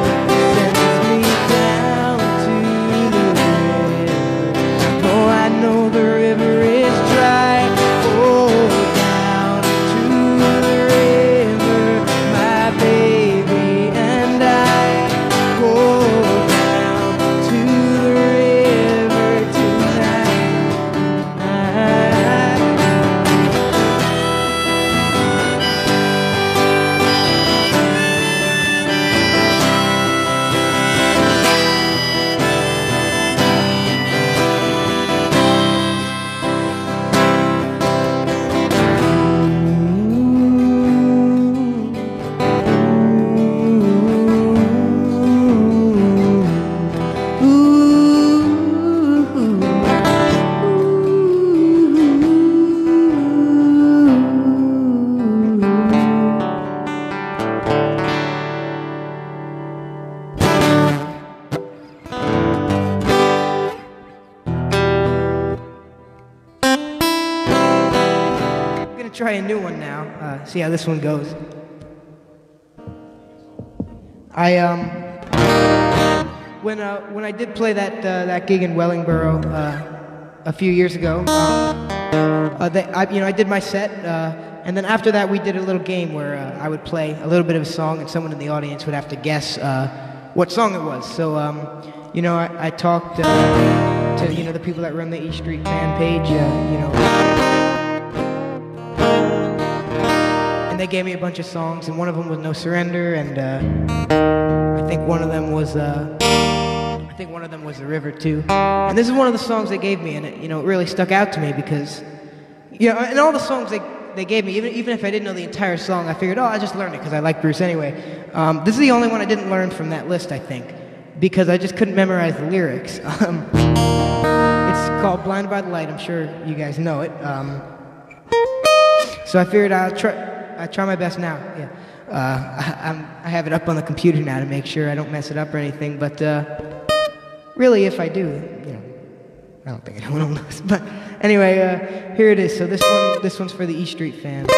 try a new one now. Uh, see how this one goes. I um when uh when I did play that uh, that gig in Wellingborough uh, a few years ago, uh, uh, they, I you know I did my set, uh, and then after that we did a little game where uh, I would play a little bit of a song, and someone in the audience would have to guess uh, what song it was. So um you know I, I talked uh, to you know the people that run the E Street fan page, uh, you know. They gave me a bunch of songs, and one of them was No Surrender, and uh, I think one of them was uh, I think one of them was The River too. And this is one of the songs they gave me, and it, you know, it really stuck out to me because, you know, and all the songs they they gave me, even even if I didn't know the entire song, I figured, oh, I just learned it because I like Bruce anyway. Um, this is the only one I didn't learn from that list, I think, because I just couldn't memorize the lyrics. Um, it's called Blinded by the Light. I'm sure you guys know it. Um, so I figured I'll try. I try my best now. Yeah, uh, I, I'm, I have it up on the computer now to make sure I don't mess it up or anything. But uh, really, if I do, you know, I don't think anyone will notice. But anyway, uh, here it is. So this one, this one's for the E Street fans.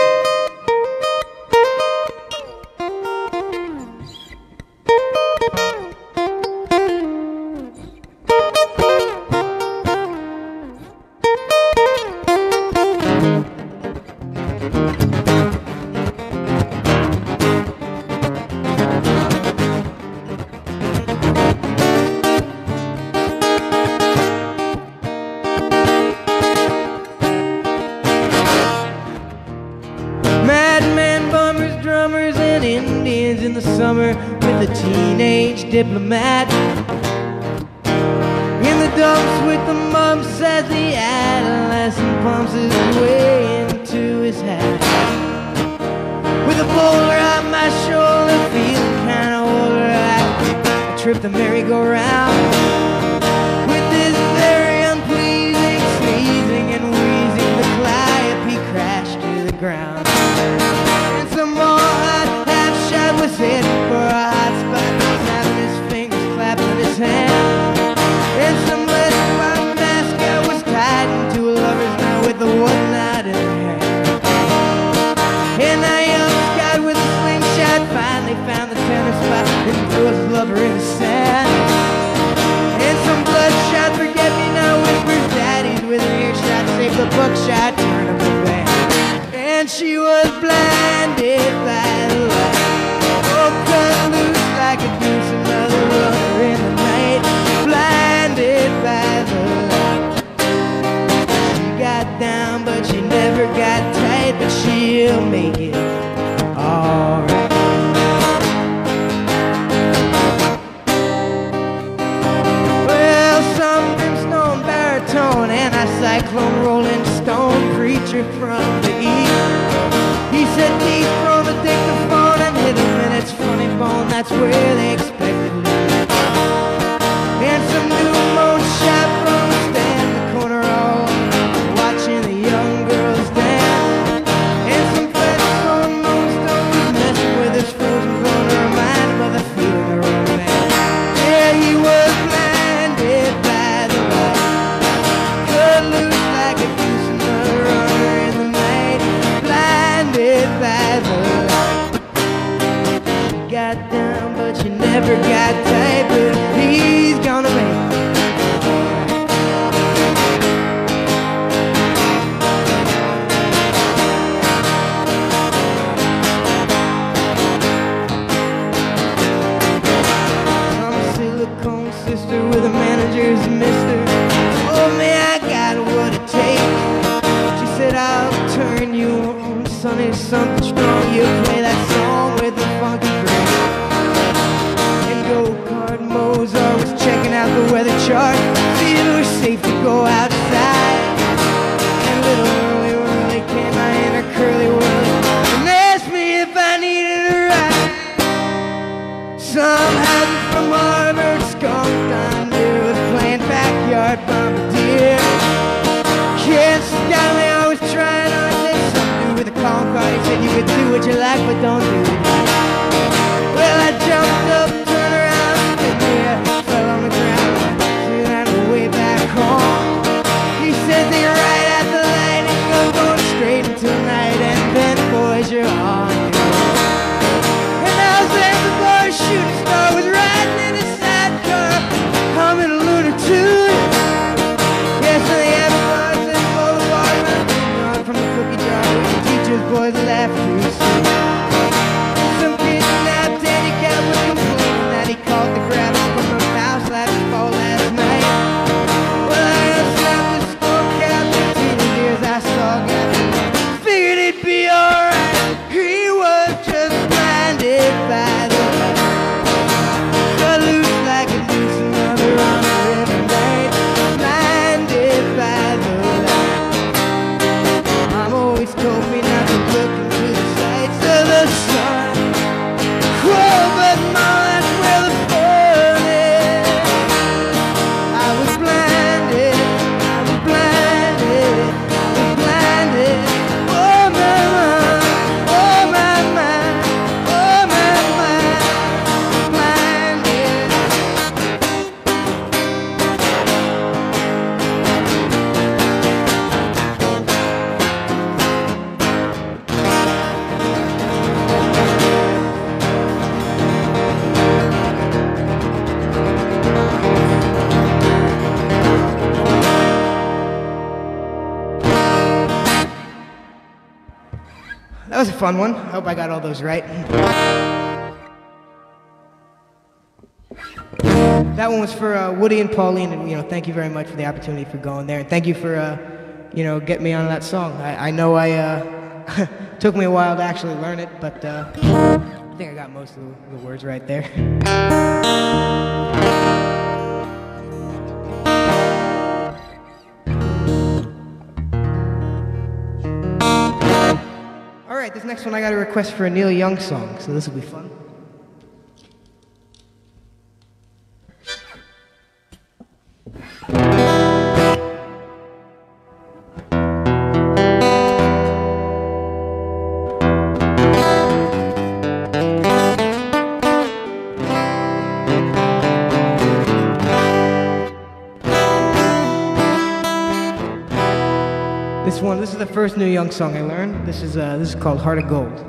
Indians in the summer with a teenage diplomat. In the dumps with the mumps as the adolescent pumps his way into his hat. With a boulder on my shoulder, feeling kinda older, I trip the merry-go-round. With this very unpleasing sneezing and wheezing, the Calliope crashed to the ground. And some more was hit for a hot spot, snapping his fingers, clapping his hands. And some less white mascot was tied into a lover's knot with a one knot in her hand. And a young scout with a slingshot finally found the tennis spot and threw his lover in the sand. And some bloodshot forget-me-not whispers daddies with an earshot saved the buckshot tournament band. And she was blinded by the light. Cut loose like a goose, another runner in the night, blinded by the light. She got down, but she never got tight, but she'll make it alright. Well, some brimstone baritone and a cyclone rolling stone preacher from the east. He said, deep from the dictaphone and hit him in its funny bone, that's where they expected me. And some new moan shot from the stand, the corner all watching the young girls dance. And some fresh stone moonstone was messing with his frozen bone to remind him of the feeling of romance. Yeah, he was blinded by the light, cut loose like a goose, another runner in the night, blinded by the light. Got down, but she never got tight, but he's gonna make it. Some silicone sister with a manager's mister told me I got what it takes. She said, I'll turn you on, son, is something strong. You play that song with the funky grace. Go-kart Mozart was checking out the weather chart, see if it was safe to go outside. And little early Whirly came out in her curly whirly and asked me if I needed a ride. Somehow from Harvard, skunked under was playing backyard bombardier. Kids got me always trying on this. Some dude with a calling card, he said you could do what you like, but don't do it. Well, I jumped up, turned around, stood there, fell on the ground, and on the way back home. He said, they're right at the light, and go going straight until night. And was a fun one. I hope I got all those right. That one was for uh, Woody and Pauline, and you know, thank you very much for the opportunity for going there, and thank you for uh, you know, getting me on that song. I, I know I uh, took me a while to actually learn it, but uh, I think I got most of the, the words right there. All right, this next one I got a request for a Neil Young song, so this will be fun. This one, this is the first Neil Young song I learned. This is uh, this is called Heart of Gold.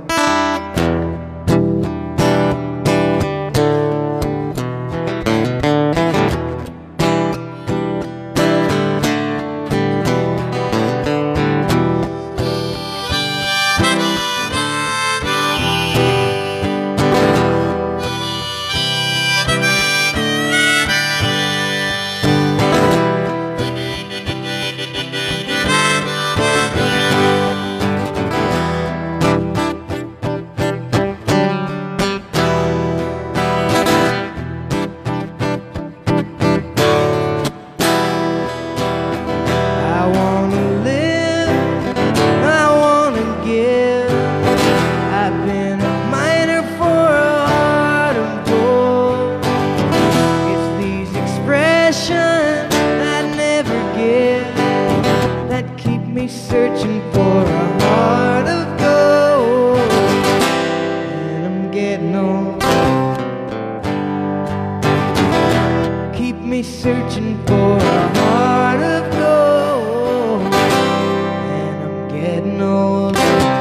Searching for a heart of gold, and I'm getting old. Keep me searching for a heart of gold, and I'm getting old.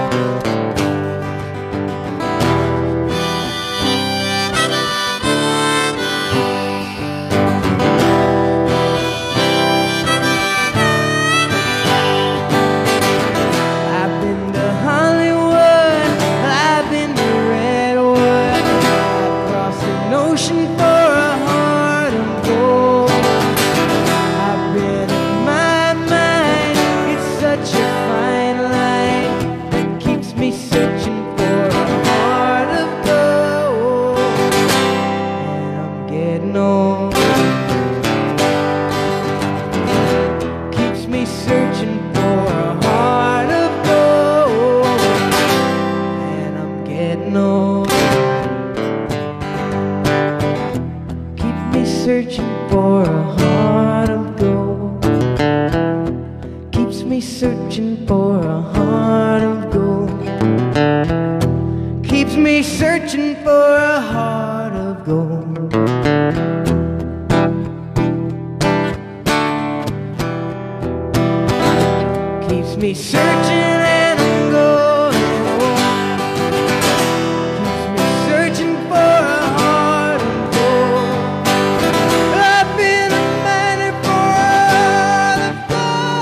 Searching for a heart of gold, keeps me searching for a heart of gold, keeps me searching for a heart of gold. Keeps me searching and I'm going home. Keeps me searching for a heart of gold. I've been a mining for all the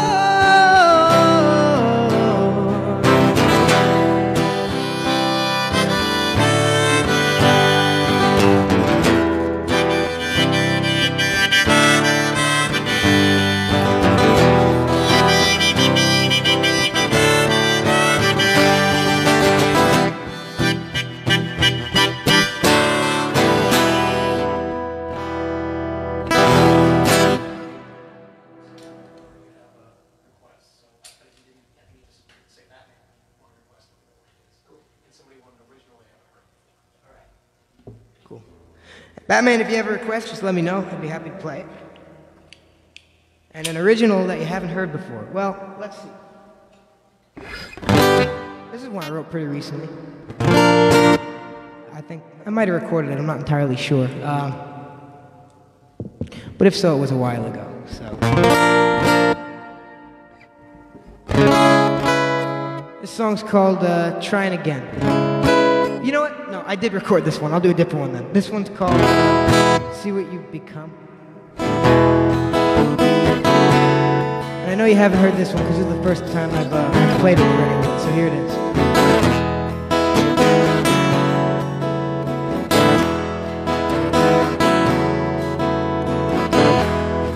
Cool. Batman, if you have a request, just let me know. I'd be happy to play it. And an original that you haven't heard before. Well, let's see. This is one I wrote pretty recently. I think I might have recorded it. I'm not entirely sure. Um, but if so, it was a while ago. So this song's called uh, "Trying Again." You know what? No, I did record this one. I'll do a different one then. This one's called uh, "See What You've Become." And I know you haven't heard this one because this is the first time I've uh, played it for anyone, so here it is.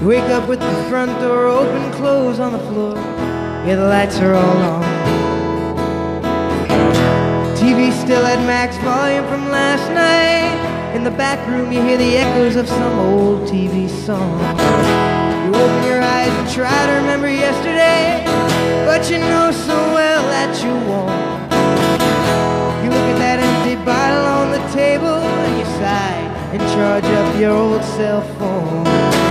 You wake up with the front door open, clothes on the floor. Yeah, the lights are all on. T V still at max volume from last night. In the back room you hear the echoes of some old T V song. You open your eyes and try to remember yesterday, but you know so well that you won't. You look at that empty bottle on the table and you sigh and charge up your old cell phone.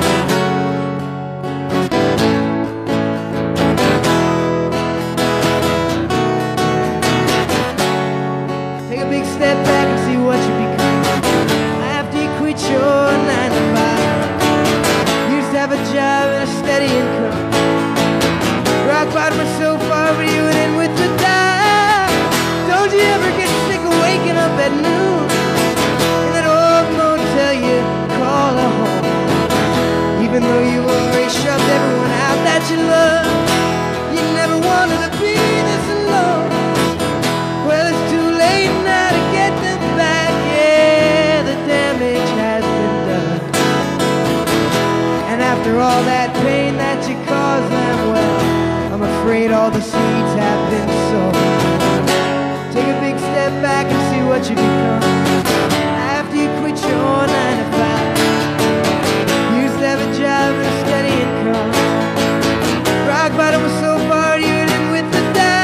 Take a big step back and see what you become after you quit your nine to five. Used to have a job and a steady income. Rock bottom was so far, but you went in with the dive. Don't you ever get sick of waking up at noon in that old motel you call a home? Even though you already shoved everyone out that you love, you never wanted to be this alone. Well, it's too late now to get them back. Yeah, the damage has been done. And after all that pain that you caused them, well, I'm afraid all the seeds have been sown. Take a big step back and see what you become after you quit your nine to five. Used to have a job and a steady income. Rock bottom was so far, you were in with the dive.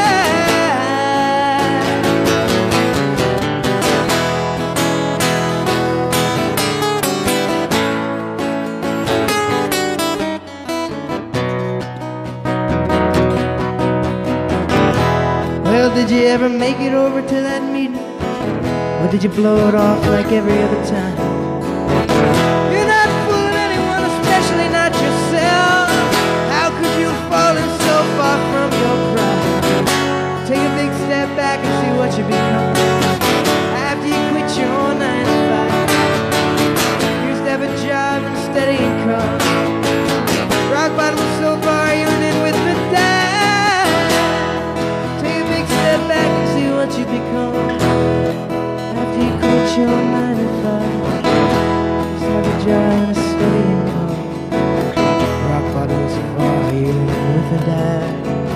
Well, did you ever make it over to that meeting? Or did you blow it off like every other time? You're not fooling anyone, especially not yourself. How could you have fallen so far from your pride? Take a big step back and see what you become after you quit your nine to five. Used to have a job and a steady income. Rock bottom was so far, you went in with the dive. Take a big step back and see what you become after you quit your nine to five. Used to have a job and a steady income. Rock bottom was so far, you went in with the dive.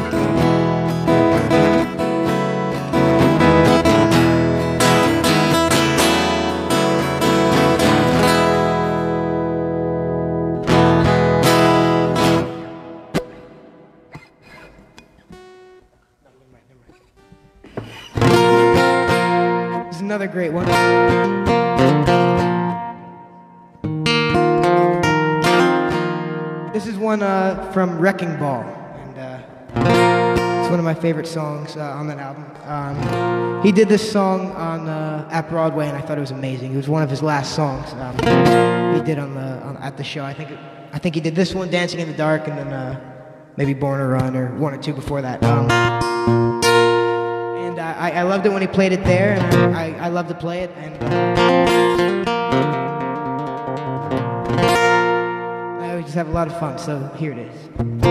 This is another great one. This is one uh, from Wrecking Ball, and uh, it's one of my favorite songs uh, on that album. Um, he did this song on uh, at Broadway, and I thought it was amazing. It was one of his last songs um, he did on the on, at the show. I think it, I think he did this one, Dancing in the Dark, and then uh, maybe Born to Run, or one or two before that. Um, and I, I loved it when he played it there, and I, I love to play it. And uh, I just have a lot of fun. So here it is.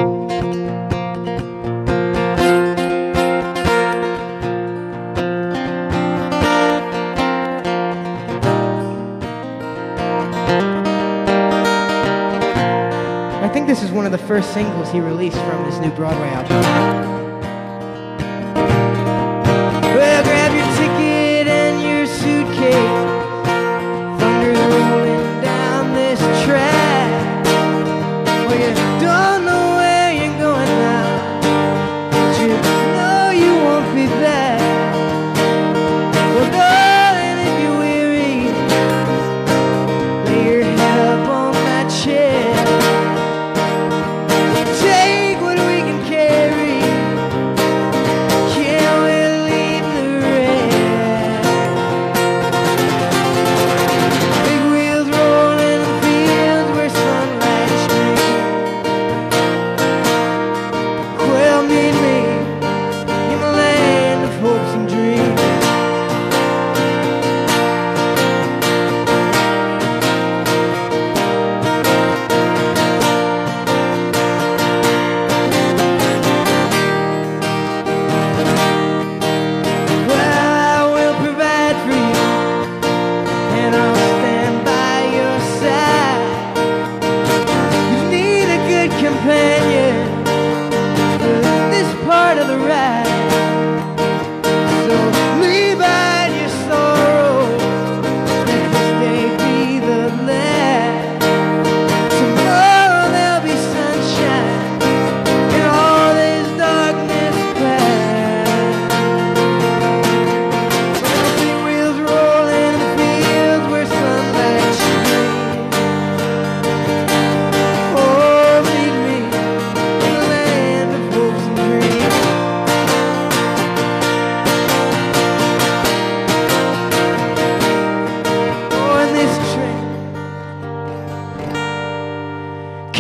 I think this is one of the first singles he released from his new Broadway album. Well, grab your ticket and your suitcase. Thunder's rolling down this track. Well, you don't know where you're going now, but you know you won't be back. Well, darling, if you're weary, lay your head up on that chair. Take what we can carry.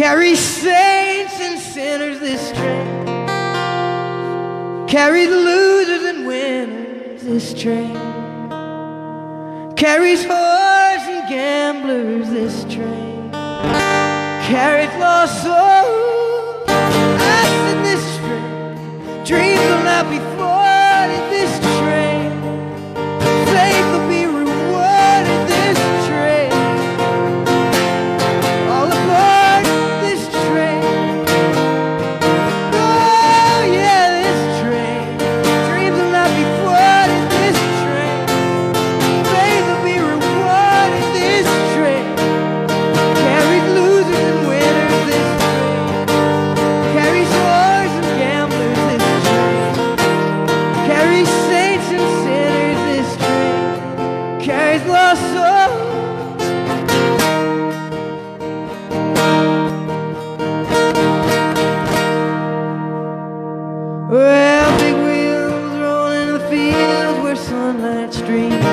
Carries saints and sinners, this train. Carries losers and winners, this train. Carries whores and gamblers, this train. Carries lost souls, us in this train. Dreams will not be thwarted, this train. Faith will be rewarded, this train. All aboard this train. Oh yeah, this train. Dreams will not be thwarted, this train. Faith will be rewarded, this train. Carries losers and winners, this train. Carries whores and gamblers, this train. Carries saints and sinners, this train. Carries lost souls. Well, big wheels rolling in the fields where sunlight streams.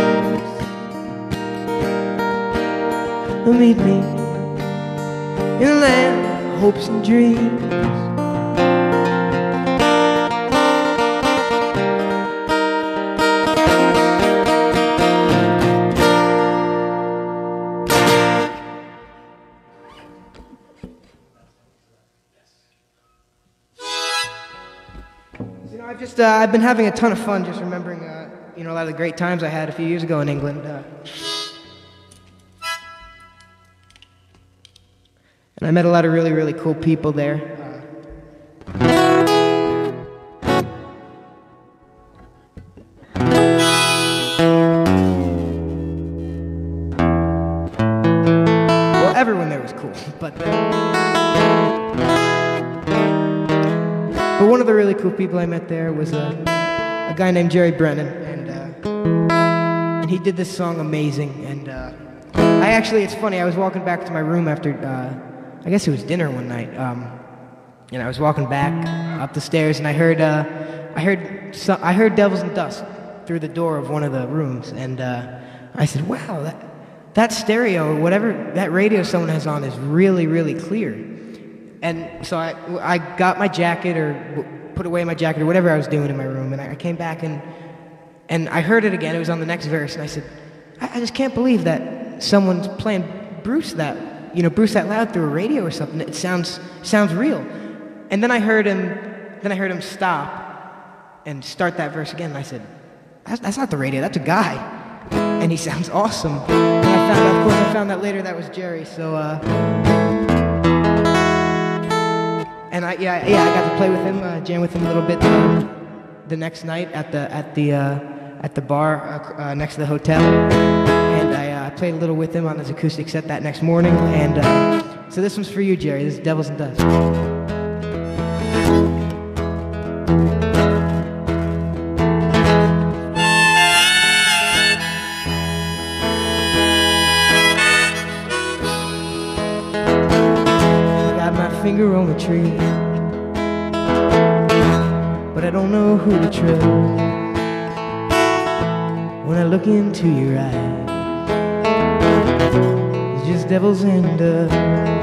Meet me in a land of hopes and dreams. You know, I've just uh, I've been having a ton of fun just remembering uh, you know, a lot of the great times I had a few years ago in England. Uh, and I met a lot of really, really cool people there. Uh, well, everyone there was cool, but but one of the really cool people I met there was a, a guy named Jerry Brennan, and uh, and he did this song Amazing. And uh, I actually, it's funny, I was walking back to my room after. Uh, I guess it was dinner one night, um, and I was walking back up the stairs, and I heard, uh, I heard, so, I heard "Devils and Dust" through the door of one of the rooms, and uh, I said, "Wow, that, that stereo, or whatever that radio someone has on, is really, really clear." And so I, I got my jacket, or put away my jacket, or whatever I was doing in my room, and I came back and, and I heard it again. It was on the next verse, and I said, "I, I just can't believe that someone's playing Bruce that." You know, Bruce that loud through a radio or something. It sounds sounds real. And then I heard him, then I heard him stop and start that verse again. And I said, that's, that's not the radio. That's a guy, and he sounds awesome. And I found out, of course, I found out later that was Jerry. So, uh, and I yeah yeah I got to play with him, uh, jam with him a little bit uh, the next night at the at the uh, at the bar uh, uh, next to the hotel. And I uh, played a little with him on his acoustic set that next morning. And uh, so this one's for you, Jerry. This is Devils and Dust. Got my finger on the tree, but I don't know who to trust. When I look into your eyes, it's just devils and dust.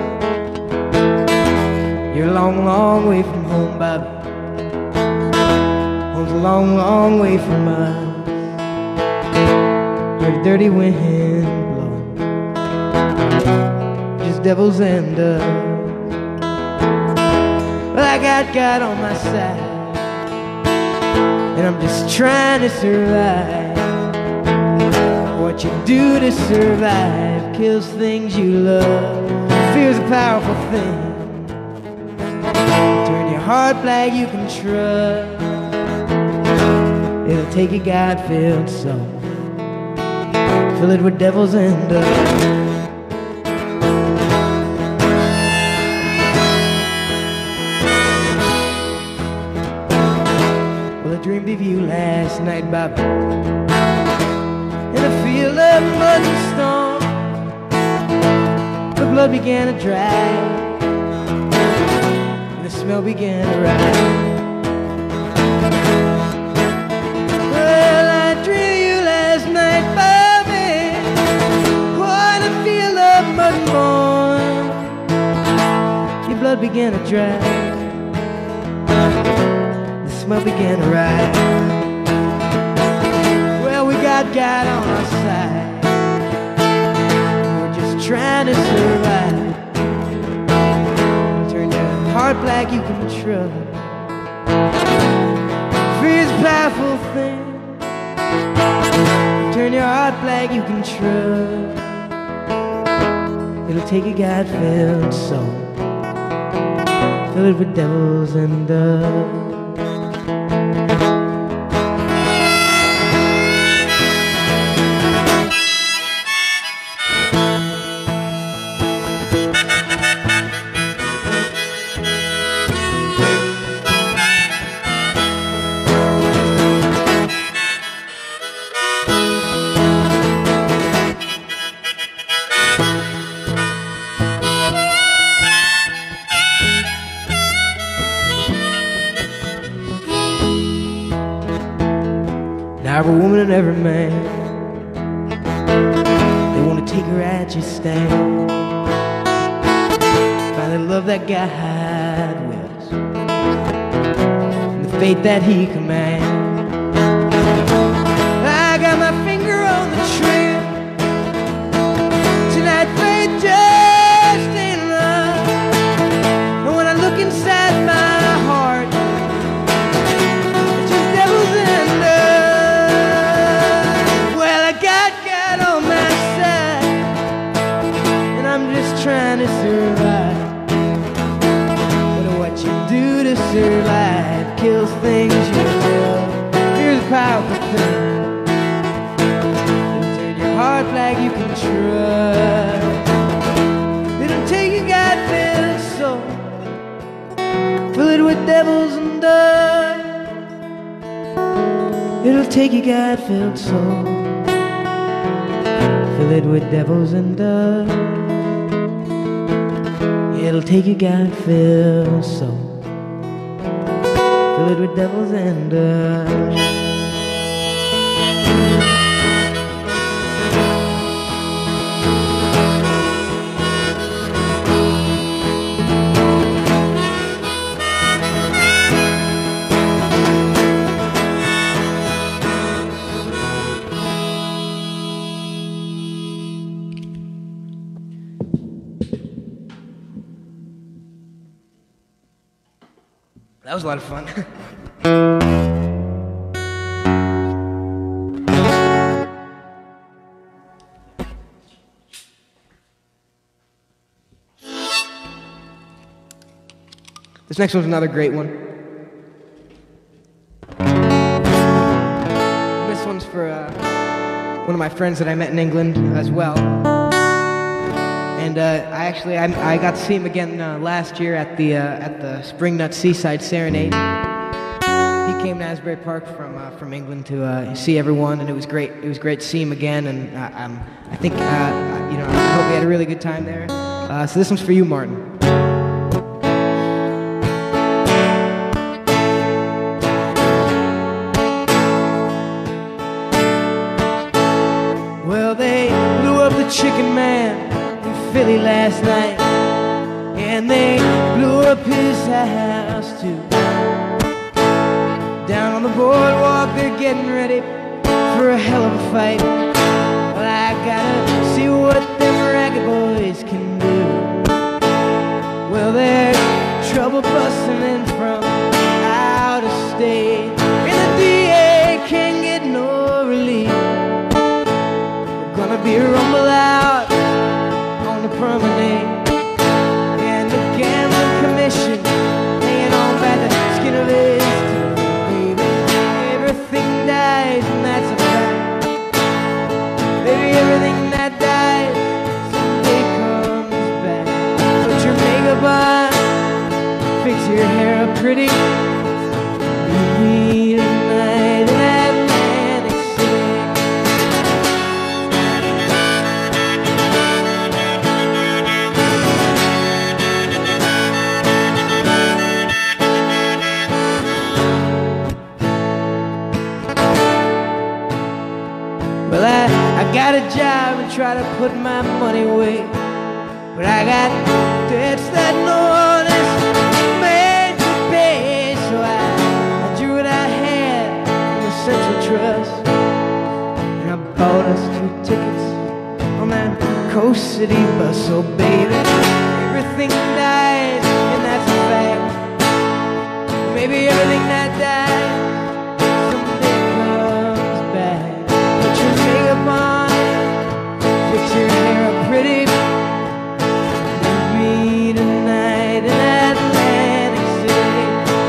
You're a long, long way from home, Bob. Home's a long, long way from us. Heard a dirty wind blowing, just devils and dust. Well, I got God on my side, and I'm just trying to survive. What you do to survive kills things you love. Fear's a powerful thing. Turn your heart black, you can trust. It'll take a God-filled soul, fill it with devils and dust. Well, I dreamed of you last night, Bob, in a field of mud and stone. The blood began to dry, and the smell began to rise. Well, I dreamed of you last night, Bobby, oh, in a field of mud and bone. blood began to dry. The smell began to rise. Well, we got God on our side. We're just trying to survive. Turn your heart black, you can trust. Fear's a powerful thing. Turn your heart black, you can trust. It'll take a God-filled soul, fill it with devils and doves. Every woman and every man, they want to take her at your stand. Find the love that God wills, and the faith that He commands. I got my finger on the trigger. Tonight faith just ain't enough. And when I look inside my heart, it's just devils and doves. Trying to survive, but what you do to survive kills things you love. Here's a powerful thing. It'll turn your heart black, you can trust. It'll take your God-filled soul, fill it with devils and doves. It'll take your God-filled soul, fill it with devils and doves. It'll take your God-filled soul, fill it with devils and doves. That was a lot of fun. This next one's another great one. This one's for uh, one of my friends that I met in England as well. And uh, I actually, I, I got to see him again uh, last year at the uh, at the Springnut Seaside Serenade. He came to Asbury Park from uh, from England to uh, see everyone, and it was great. It was great to see him again, and uh, um, I think uh, you know I hope we had a really good time there. Uh, so this one's for you, Martin. Well, they blew up the Chicken Man Philly last night, and they blew up his house too. Down on the boardwalk, they're getting ready for a hell of a fight. Well, I gotta see what them ragged boys can do. Well, there's trouble busting in from out of state, and the D A can't get no relief. There's gonna be a rumble out promenade, and the gambling commission hanging on by the skin of his teeth. Baby, everything dies, and that's a fact. Baby, everything that dies someday comes back. Put your makeup on, fix your hair up pretty. Meet me tonight in Atlantic City. Well, I, I got a job and try to put my money away. but I got debts that no one else made to pay. So I, I drew what I had from the Central Trust, and I bought us two tickets on that Coast City bus. So baby, everything dies, and that's a fact. Maybe everything that dies someday comes back. Put your makeup on, fix your hair up pretty. Meet me tonight in Atlantic City.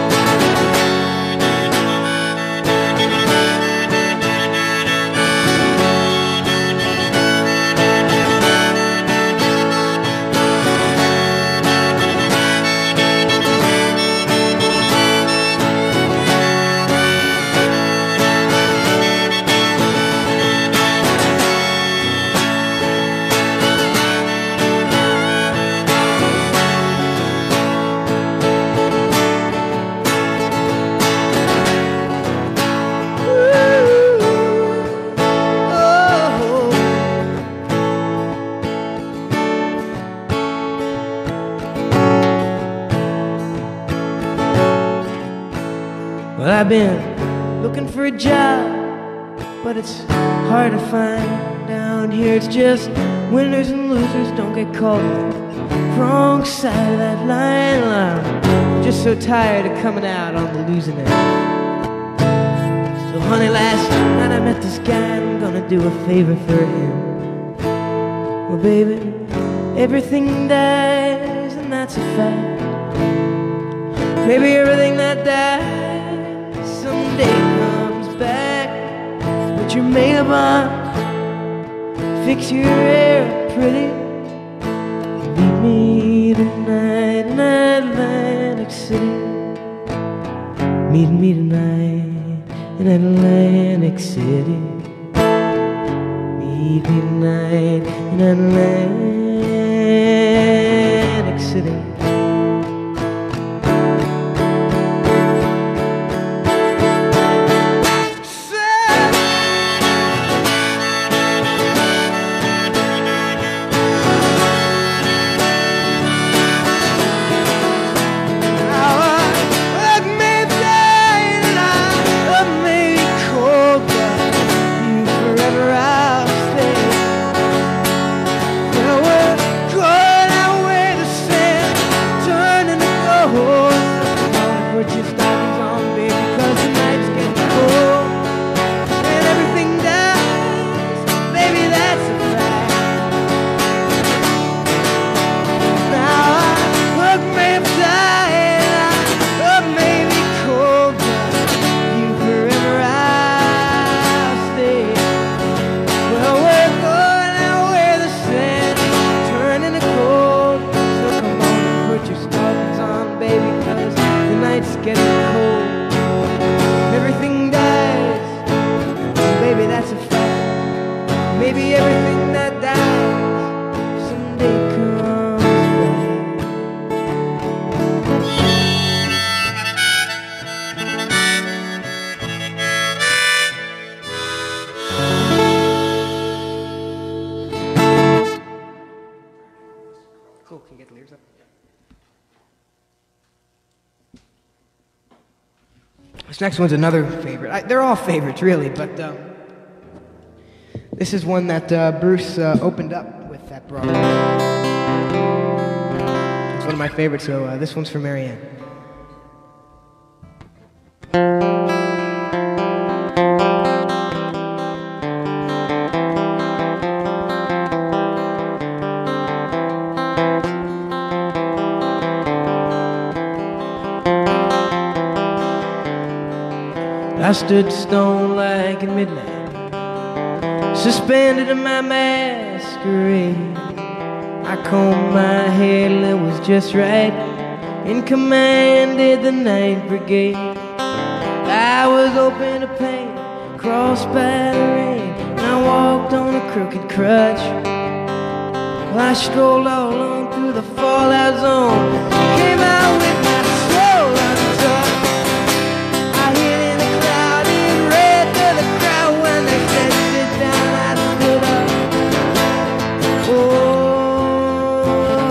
Well, I've been looking for a job, but it's hard to find down here. It's just winners and losers don't get caught on the wrong side of that line. I'm just so tired of coming out on the losing end. So honey, last night I met this guy and I'm gonna do a favor for him. Well baby, everything dies and that's a fact. Maybe everything that dies someday comes back. Put your makeup on, fix your hair up pretty. Meet me tonight in Atlantic City. Meet me tonight in Atlantic City. Meet me tonight in Atlantic City. Maybe everything that dies someday comes back. Cool, can you get the lyrics up? This next one's another favorite. I, they're all favorites, really, but um, this is one that uh, Bruce uh, opened up with that Broadway. It's one of my favorites, so uh, this one's for Marianne. I stood stone like at midnight, suspended in my masquerade. I combed my hair till it was just right, and commanded the night brigade. I was open to pain, crossed by the rain, and I walked on a crooked crutch. Well, I strolled all along through the fallout zone, came out with my soul untouched. I hid in a clouded red to the crowd when they said sit down. I stood up. Oh,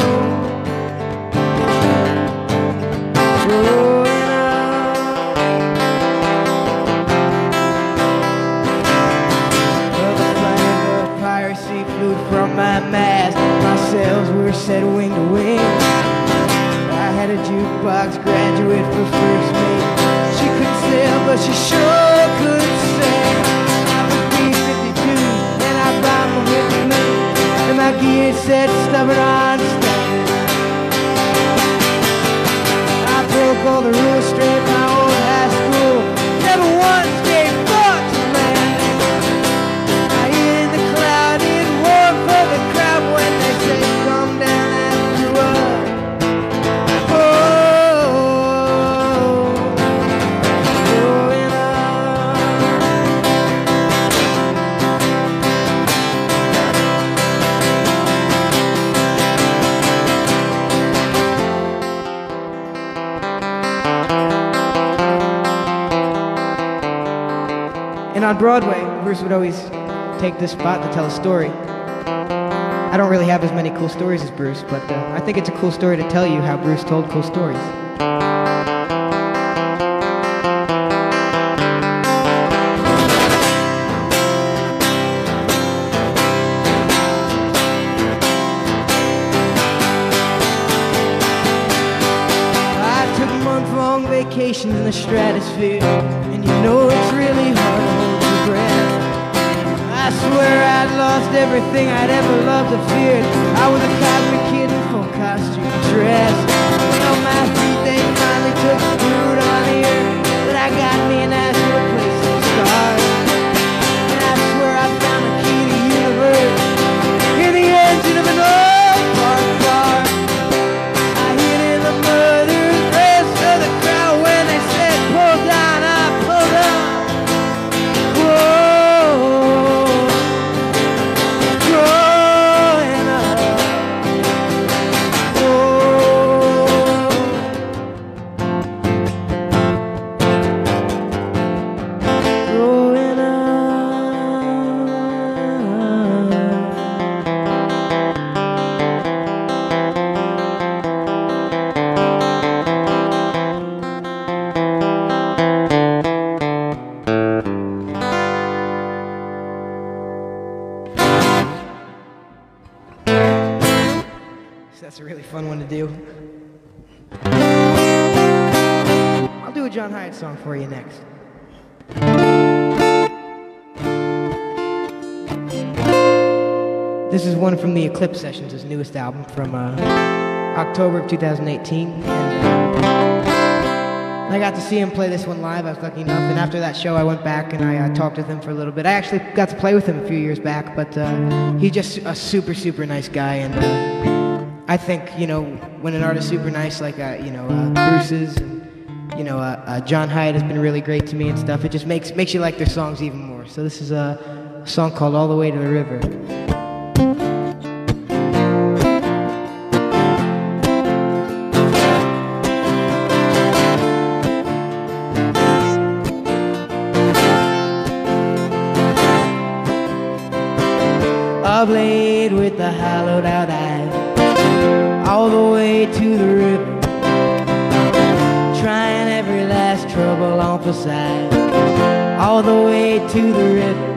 mast. My sails were set wing to wing. I had a jukebox graduate for first mate. She couldn't sail, but she sure could sing. I was B fifty-two, and I brought my whip with me, and my gear set stubborn on stand. I broke all the rules straight my old high school. Never once gave thought to land. I hear the cloud in war for the crowd when they say come down after us. And on Broadway, Bruce would always take this spot to tell a story. I don't really have as many cool stories as Bruce, but uh, I think it's a cool story to tell you how Bruce told cool stories. I took month-long vacations in the stratosphere, and you know it's really hard to hold your breath. I swear I'd lost everything I'd ever loved or feared. I was a cosmic kid in full costume dress. Well, my feet, they finally took the root on the earth, but I got me an ass to a place of stars. And I swear I found the key to the universe in the engine of an old parked car. I hid in the murder's rest of the crowd when they said pull down, I pulled up. That's a really fun one to do. I'll do a John Hyatt song for you next. This is one from the Eclipse Sessions, his newest album from uh, October of two thousand eighteen. And uh, I got to see him play this one live. I was lucky enough. And after that show, I went back and I uh, talked with him for a little bit. I actually got to play with him a few years back, but uh, he's just a super, super nice guy. And uh, I think, you know, when an artist's super nice, like, uh, you know, uh, Bruce is, and, you know, uh, uh, John Hyatt has been really great to me and stuff. It just makes makes you like their songs even more. So this is a, a song called All the Way to the River. A blade with the hollowed out eyes, all the way to the river, trying every last trouble on for size, all the way to the river.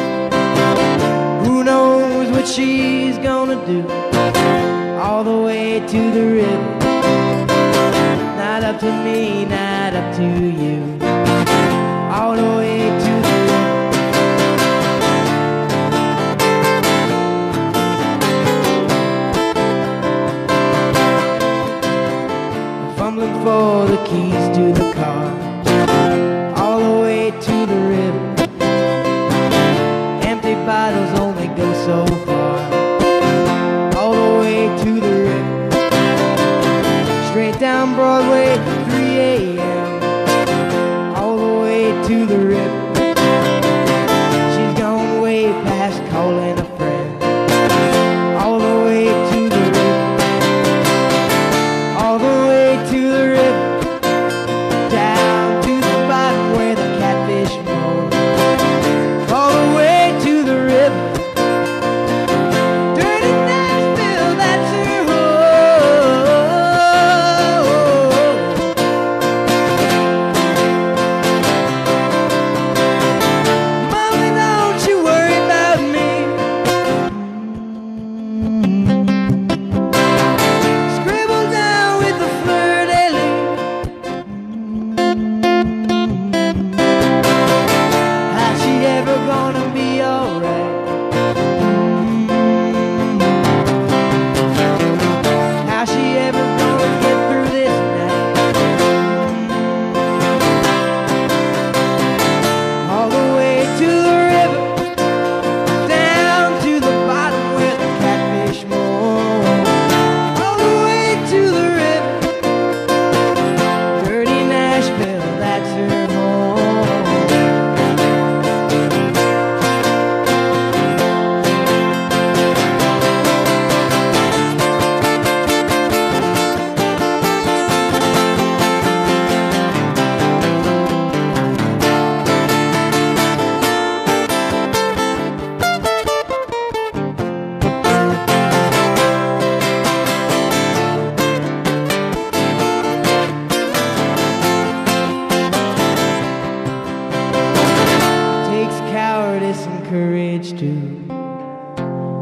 Who knows what she's gonna do, all the way to the river. Not up to me, not up to you, all the way to the river. For the keys to the car, all the way to the river. Empty bottles only go so far, all the way to the river. Straight down Broadway, three A M, all the way to the river.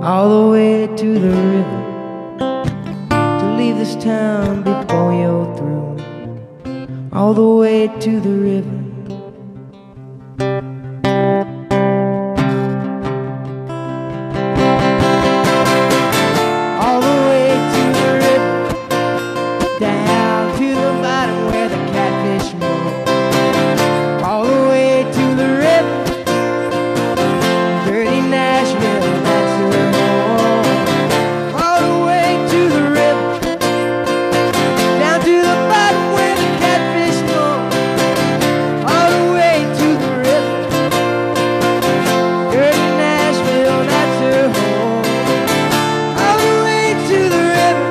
all the way to the river, to leave this town before you're through, all the way to the river. All the way to the river, down to the bottom where the catfish roll. All the way to the river, dirty Nashville, that's her home. All the way to the river, down to the bottom where the catfish roll. All the way to the river, dirty Nashville, that's her home. All the way to the river,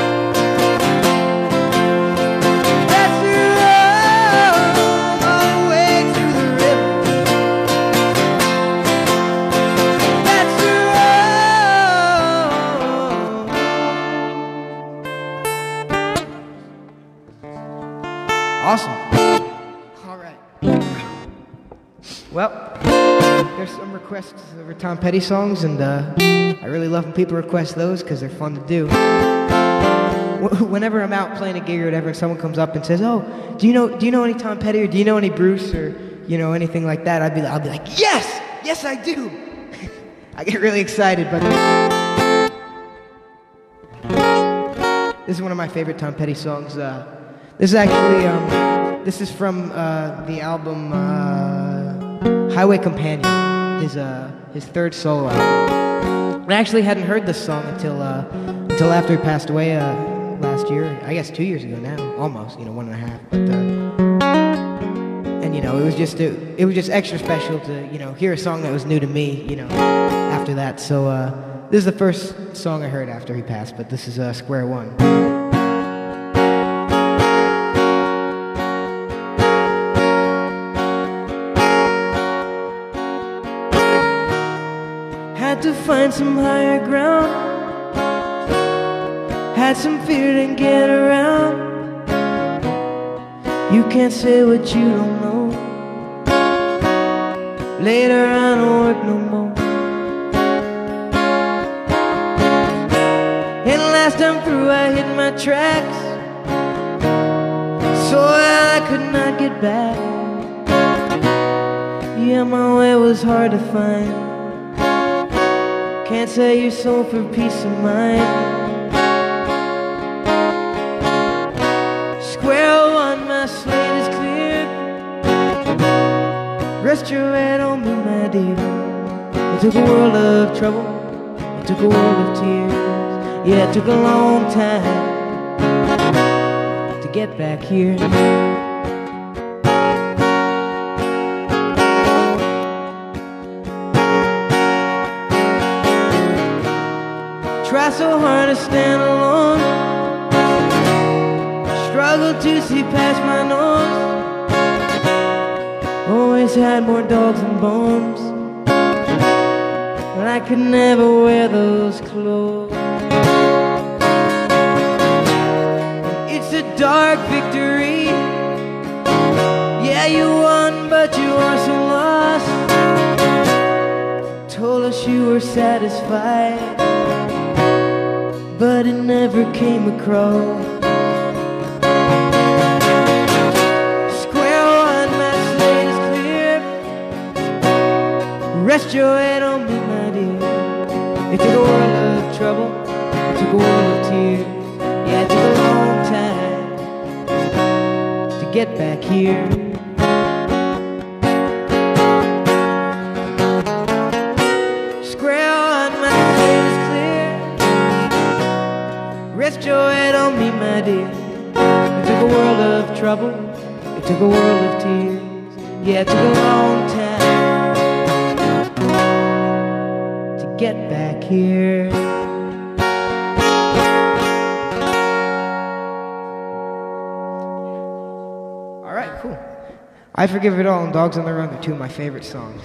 that's her home. All the way to the river, that's her home. Awesome. All right. Well, there's some requests over Tom Petty songs, and uh, I really love when people request those because they're fun to do. Wh- Whenever I'm out playing a gig or whatever, and someone comes up and says, "Oh, do you know do you know any Tom Petty, or do you know any Bruce, or you know anything like that?" I'd be I'll be like, "Yes, yes, I do." I get really excited, but this is one of my favorite Tom Petty songs. Uh, this is actually um, this is from uh, the album uh, Highway Companion, his uh, his third solo album. I actually hadn't heard this song until uh, until after he passed away uh, last year. I guess two years ago now, almost. You know, one and a half. But, uh, and you know, it was just it, it was just extra special to you know hear a song that was new to me. You know, after that. So uh, this is the first song I heard after he passed. But this is uh, Square One. Had to find some higher ground, had some fear to get around. You can't say what you don't know. Later I don't work no more. And last time through I hit my tracks, so I could not get back. Yeah, my way was hard to find. Can't sell your soul for peace of mind. Square one, my slate is clear. Rest your head on me, my dear. It took a world of trouble, it took a world of tears. Yeah, it took a long time to get back here. Try so hard to stand alone, struggle to see past my nose. Always had more dogs and bones, but I could never wear those clothes. It's a dark victory. Yeah, you won, but you are so lost. Told us you were satisfied, but it never came across. Square one, my slate is clear. Rest your head on me, my dear. It took a world of trouble, it took a world of tears. Yeah, it took a long time to get back here. Rest your head on me, my dear. It took a world of trouble, it took a world of tears. Yeah, it took a long time to get back here. All right, cool. I Forgive It All and Dogs on the Run are two of my favorite songs.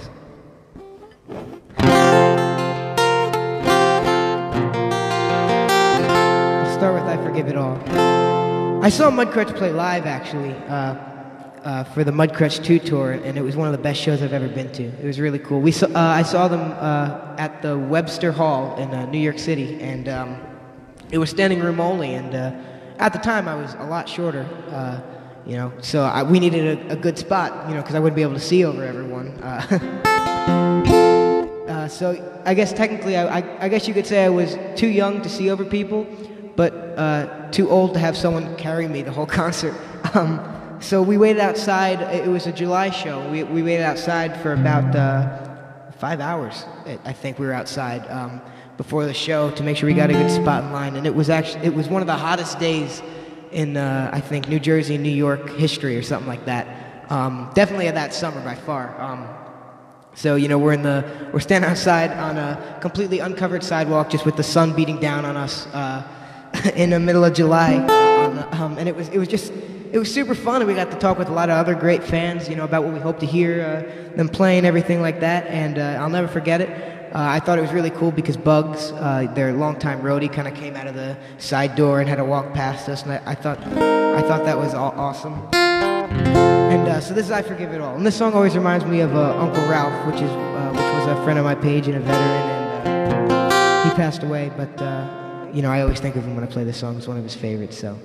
Start with I Forgive It All. I saw Mudcrutch play live, actually. Uh, uh, for the Mudcrutch two tour, and it was one of the best shows I've ever been to. It was really cool. We saw, uh, I saw them uh, at the Webster Hall in uh, New York City, and um, it was standing room only, and uh, at the time I was a lot shorter, uh, you know, so I, we needed a, a good spot, you know, because I wouldn't be able to see over everyone. Uh, uh, so I guess technically, I, I, I guess you could say I was too young to see over people, but uh, too old to have someone carry me the whole concert. Um, so we waited outside. It was a July show. We, we waited outside for about uh, five hours, I think we were outside. Um, before the show to make sure we got a good spot in line, and it was actually it was one of the hottest days in uh, I think New Jersey and New York history or something like that. Um, definitely that summer by far. Um, so you know we're in the we're standing outside on a completely uncovered sidewalk just with the sun beating down on us uh, in the middle of July, on the, um, and it was it was just it was super fun, and we got to talk with a lot of other great fans, you know, about what we hope to hear uh, them playing, everything like that, and uh, I'll never forget it. Uh, I thought it was really cool because Bugs, uh, their longtime roadie, kind of came out of the side door and had to walk past us, and I, I thought, I thought that was all awesome. And uh, so this is "I Forgive It All," and this song always reminds me of uh, Uncle Ralph, which is uh, which was a friend of my page and a veteran, and uh, he passed away. But uh, you know, I always think of him when I play this song. It's one of his favorites. So.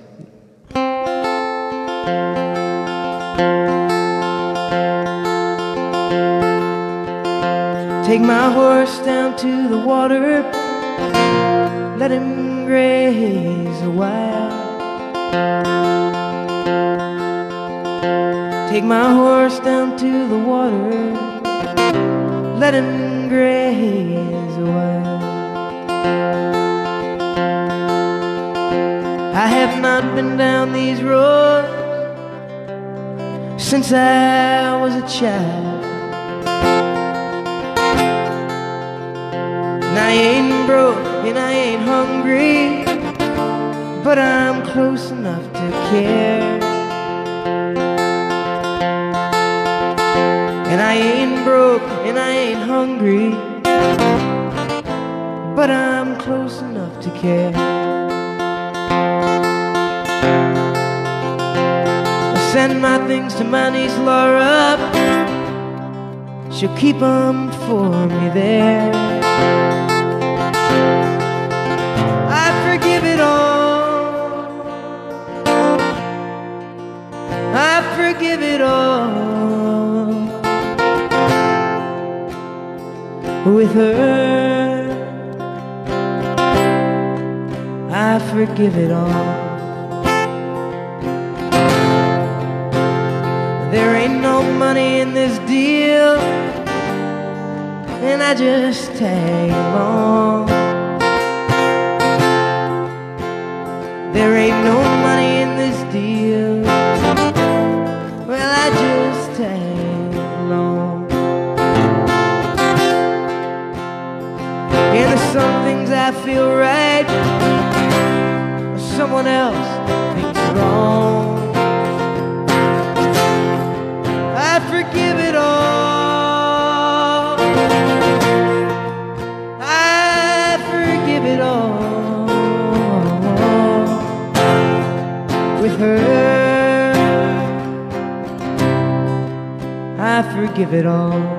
Take my horse down to the water, let him graze a while. Take my horse down to the water, let him graze a while. I have not been down these roads since I was a child. And I ain't broke and I ain't hungry, but I'm close enough to care. And I ain't broke and I ain't hungry, but I'm close enough to care. I send my things to my niece Laura, she'll keep them for me there. I forgive it all, I forgive it all. With her, I forgive it all. There ain't no money in this deal, and I just tag along. There ain't no money in this deal, well, I just tag along. And there's some things I feel right, someone else thinks wrong. I forgive it all, I forgive it all. With her, I forgive it all.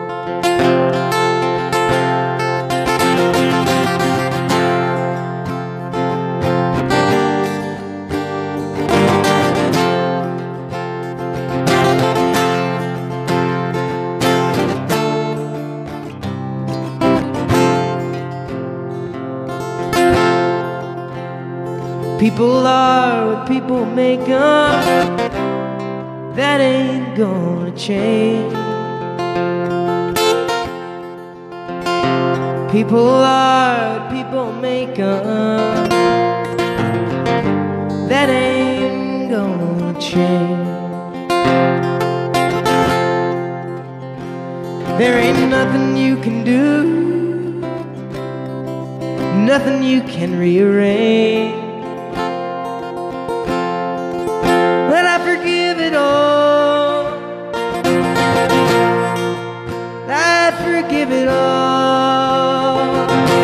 People are what people make them, that ain't gonna change. People are what people make them, that ain't gonna change. There ain't nothing you can do, nothing you can rearrange. I forgive it all, I forgive it all.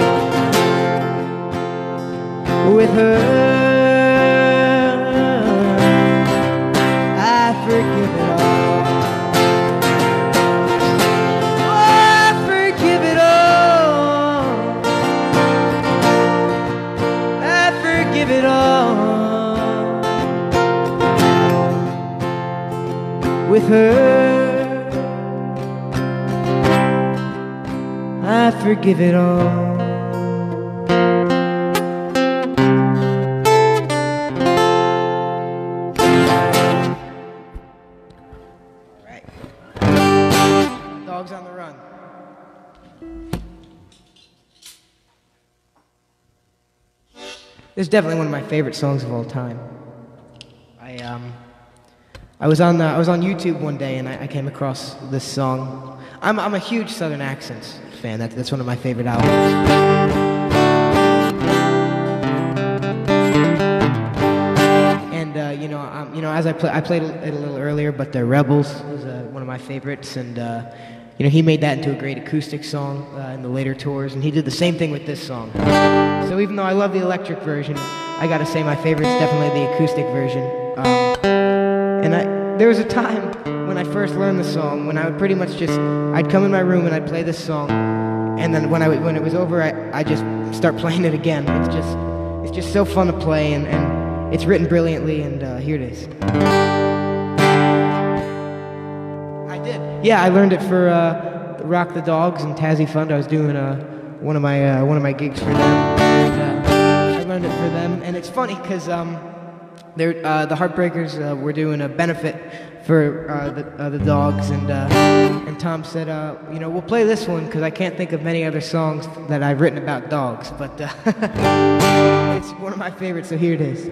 With her, I forgive it all. forgive it all. With her, I forgive it all. Dogs on the Run. This is definitely one of my favorite songs of all time. I um, I was on uh, I was on YouTube one day and I, I came across this song. I'm I'm a huge Southern Accents fan. That, that's one of my favorite albums. And uh, you know, um, you know, as I play, I played it a little earlier, but the Rebels was uh, one of my favorites, and. Uh, You know, he made that into a great acoustic song uh, in the later tours, and he did the same thing with this song. So even though I love the electric version, I gotta say my favorite is definitely the acoustic version. Um, and I, there was a time when I first learned the song when I would pretty much just, I'd come in my room and I'd play this song, and then when I when it was over, I I just start playing it again. It's just it's just so fun to play, and, and it's written brilliantly, and uh, here it is. Yeah, I learned it for uh, Rock the Dogs and Tazzy Fund. I was doing uh, one of my uh, one of my gigs for them. And, uh, I learned it for them, and it's funny because um, they're uh, the Heartbreakers uh, were doing a benefit for uh, the uh, the Dogs, and uh, and Tom said, uh, you know, we'll play this one because I can't think of many other songs that I've written about dogs, but uh, it's one of my favorites. So here it is.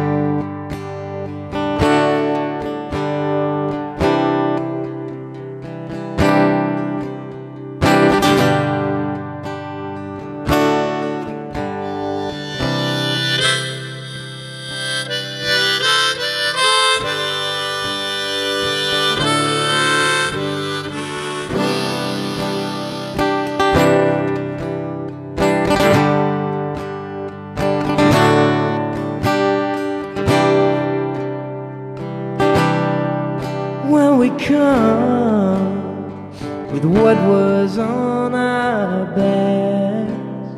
When we come with what was on our backs,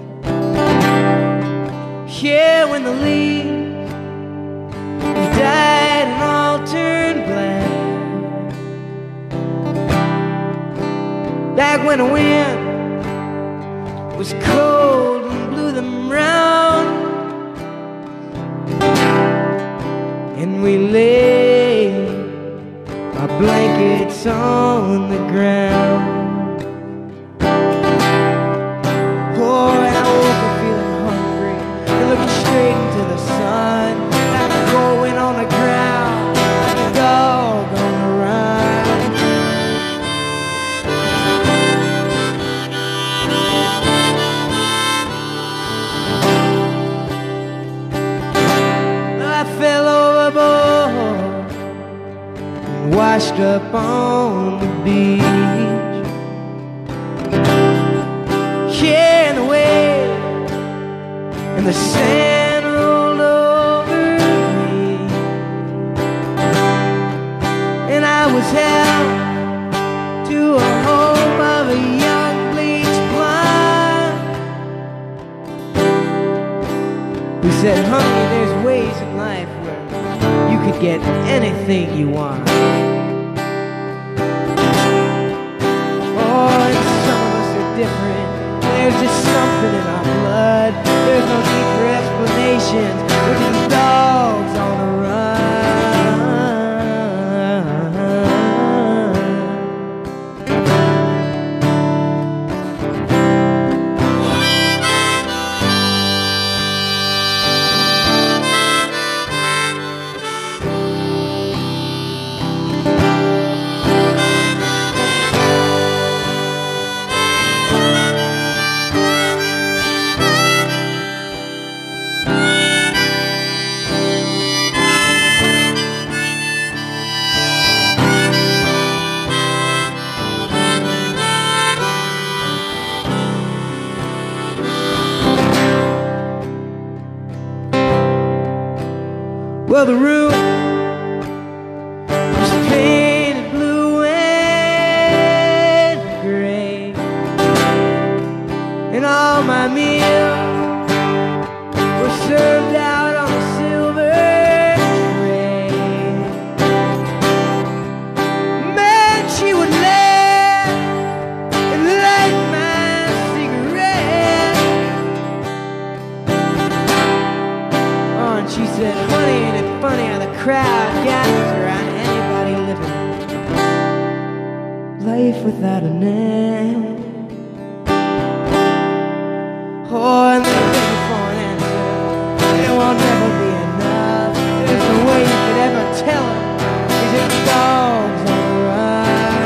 yeah, when the leaves died and all turned black, back when the wind was cold and blew them round, and we lay our blankets on the ground. Oh, and I woke up feeling hungry and looking straight into the sun. I'm going on the ground like a dog on the run. I fell overboard, washed up on the beach. Yeah, and the waves and the sand rolled over me, and I was held to a home of a young bleached blonde who said, honey, there's ways in life where you could get anything you want. Different. There's just something in our blood. There's no need for explanations. We're just dogs on the well, the room was painted blue and gray, and all my meals were served out on She said, honey, ain't it funny how the crowd gathers around anybody living life without an end. Oh, and they're looking for an answer. It won't never be enough. There's no way you could ever tell them. These are dogs on the run.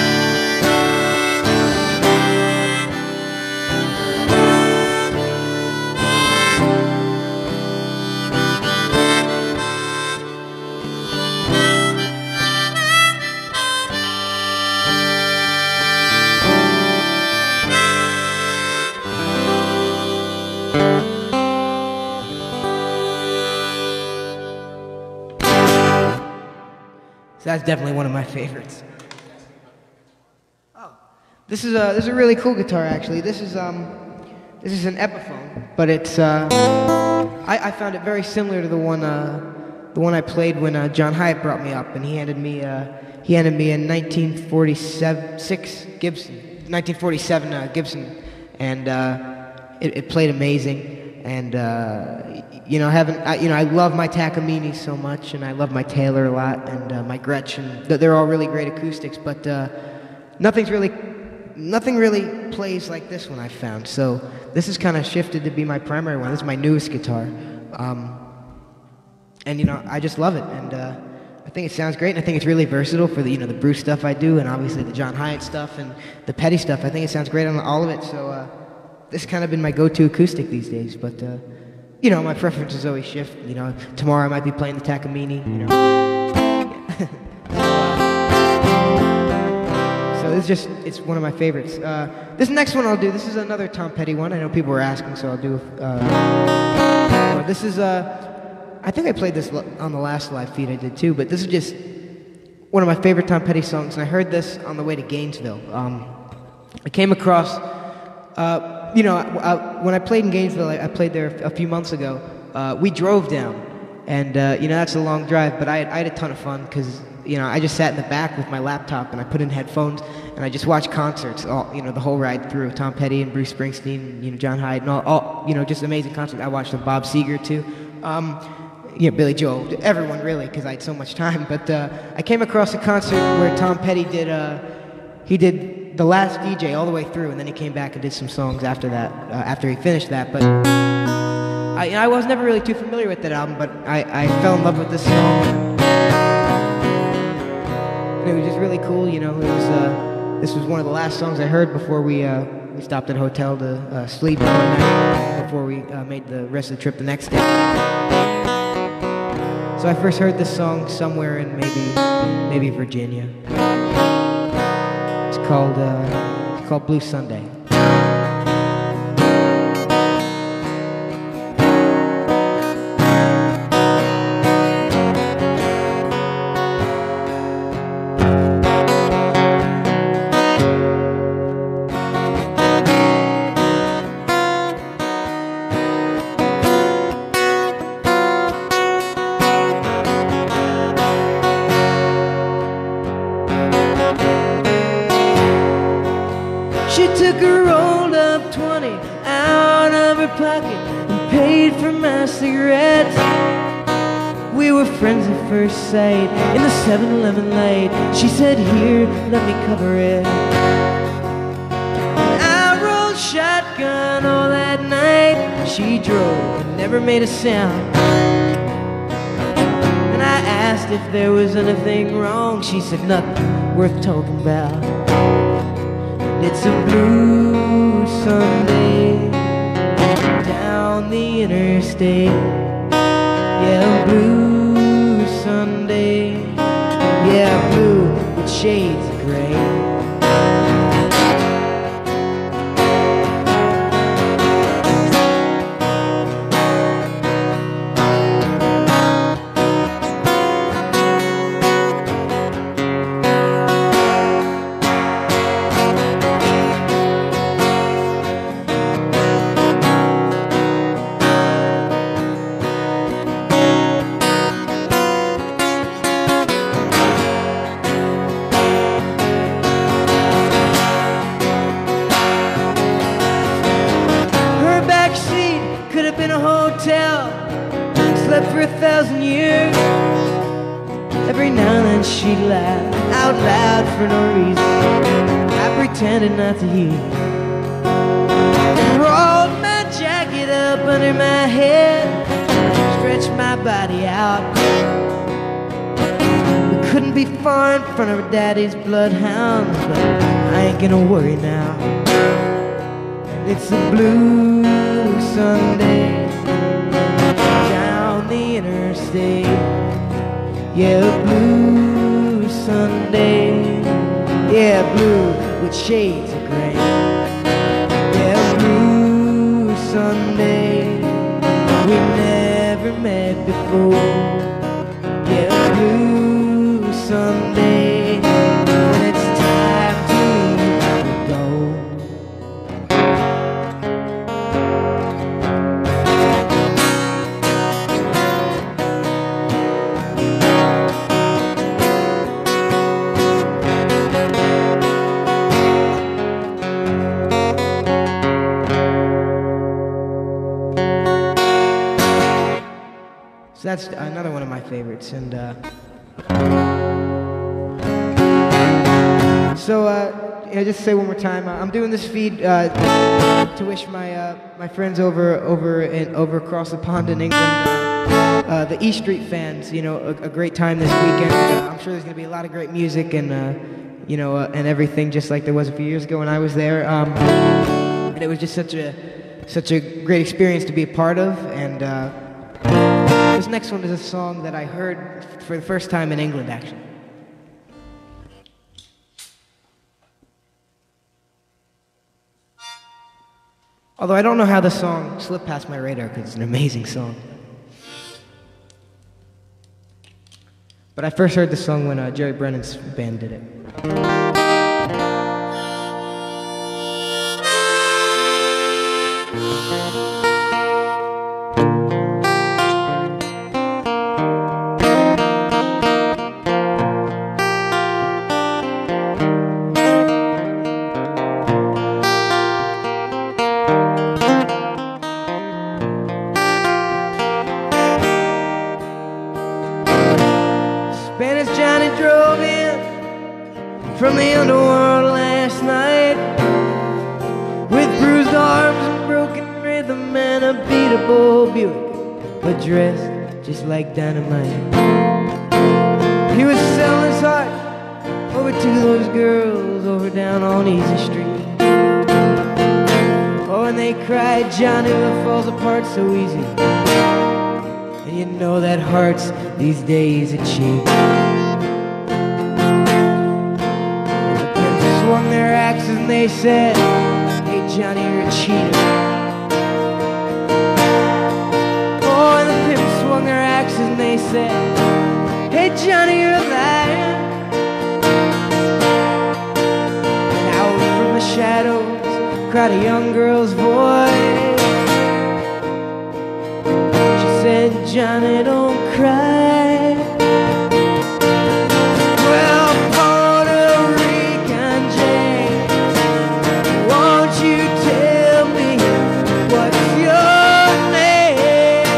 So that's definitely one of my favorites. Oh, this is a this is a really cool guitar actually. This is um this is an Epiphone, but it's uh I, I found it very similar to the one uh the one I played when uh, John Hyatt brought me up, and he handed me uh he handed me a nineteen forty-six Gibson, nineteen forty-seven uh, Gibson, and uh, it, it played amazing. And uh, you know, having I, you know, I love my Takamine so much, and I love my Taylor a lot, and uh, my Gretchen. They're all really great acoustics, but uh, nothing's really, nothing really plays like this one I found. So this has kind of shifted to be my primary one. This is my newest guitar, um, and you know, I just love it, and uh, I think it sounds great, and I think it's really versatile for the you know the Bruce stuff I do, and obviously the John Hyatt stuff and the Petty stuff. I think it sounds great on all of it. So. Uh, This has kind of been my go-to acoustic these days, but, uh, you know, my preferences always shift. You know, tomorrow I might be playing the Takamine, you know. So this is just, it's one of my favorites. Uh, this next one I'll do, this is another Tom Petty one. I know people were asking, so I'll do, uh, well, this is, uh, I think I played this on the last live feed I did too, but this is just one of my favorite Tom Petty songs, and I heard this on the way to Gainesville. Um, I came across, uh, You know, I, I, when I played in Gainesville, I, I played there a few months ago. Uh, we drove down, and uh, you know that's a long drive. But I had, I had a ton of fun because you know I just sat in the back with my laptop and I put in headphones and I just watched concerts. All you know, the whole ride through. Tom Petty and Bruce Springsteen, and, you know, John Hyatt, and all, all you know, just amazing concerts. I watched them, Bob Seger too. Um, yeah, Billy Joel, everyone really, because I had so much time. But uh, I came across a concert where Tom Petty did. Uh, he did. The last D J all the way through, and then he came back and did some songs after that, uh, after he finished that. But I, I was never really too familiar with that album, but I, I fell in love with this song. And it was just really cool, you know. It was uh, this was one of the last songs I heard before we uh, we stopped at a hotel to uh, sleep one night before we uh, made the rest of the trip the next day. So I first heard this song somewhere in maybe maybe Virginia. Called, uh, it's called Blue Sunday. She took a rolled up twenty out of her pocket and paid for my cigarettes. We were friends at first sight in the seven eleven light. She said, here, let me cover it. And I rolled shotgun all that night. She drove and never made a sound. And I asked if there was anything wrong. She said, nothing worth talking about. It's a blue Sunday down the interstate. Yeah, blue Sunday. Yeah, blue with shades of gray. slept for a thousand years. Every now and then she'd laugh out loud for no reason. I pretended not to hear. Rolled my jacket up under my head, stretched my body out. We couldn't be far in front of her daddy's bloodhounds, but I ain't gonna worry now. It's a blue Sunday down the interstate. Yeah, blue Sunday. Yeah, blue with shades of gray. Yeah, blue Sunday. We never met before. Yeah, blue Sunday. When it's time to leave, I will go. So that's another one of my favorites, and uh, so uh, yeah, just say one more time. Uh, I'm doing this feed uh, to wish my uh, my friends over over in, over across the pond in England, uh, uh, the E Street fans, you know, a, a great time this weekend. Uh, I'm sure there's gonna be a lot of great music and uh, you know uh, and everything, just like there was a few years ago when I was there. Um, and it was just such a such a great experience to be a part of, and. Uh, This next one is a song that I heard for the first time in England, actually. Although I don't know how the song slipped past my radar, because it's an amazing song. But I first heard the song when uh, Jerry Brennan's band did it. Spanish Johnny drove in from the underworld last night with bruised arms and broken rhythm and a beatable Buick, but dressed just like dynamite. He was selling his heart over to those girls over down on Easy Street. Oh, and they cried, Johnny, love falls apart so easy. And you know that hearts these days are cheap. And the pimps swung their axes and they said, hey Johnny, you're a cheater. Oh, and the pimps swung their axes and they said, hey Johnny, you're a liar. And out from the shadows cried a young girl's voice. Said, Johnny, don't cry. Well, Puerto Rican Jane, won't you tell me what's your name?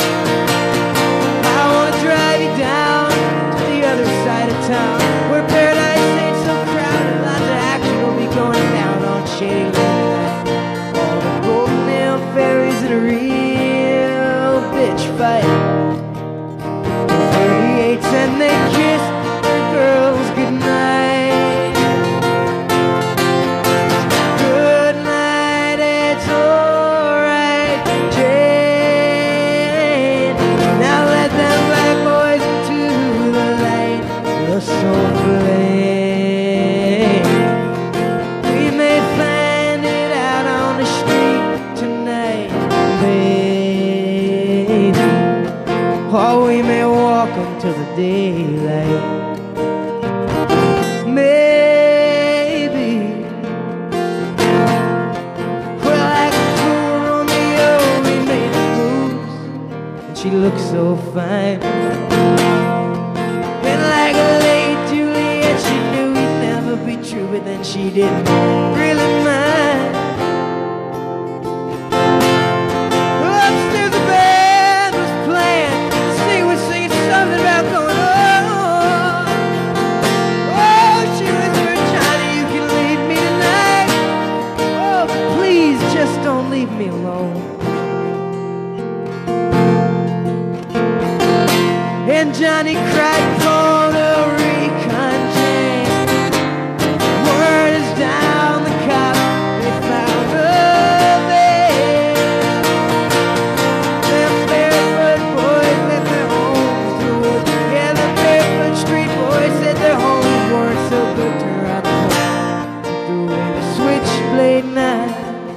I want to drive you down to the other side of town, where paradise ain't so crowded. Lots of action will be going down on Shady Lane tonight. All the golden nail fairies in a real bitch fight. thirty-eights and they kiss their girls goodnight. Good night, it's alright, Jane. Now let them black boys into the light, the soul flame. We may find it out on the street tonight, babe. Or we may walk until the daylight. Maybe. Well, like a cool Romeo, we made moves, and she looked so fine. And like a late Juliet, she knew we'd never be true, but then she didn't really mind. Upstairs the band was playing And Johnny cried, Puerto Rican Jane. Word is down the cop, they found her there. Them barefoot boys left their homes to wood. Yeah, the barefoot street boys said their homes weren't so good. Turn out the home, threw away the switchblade knife,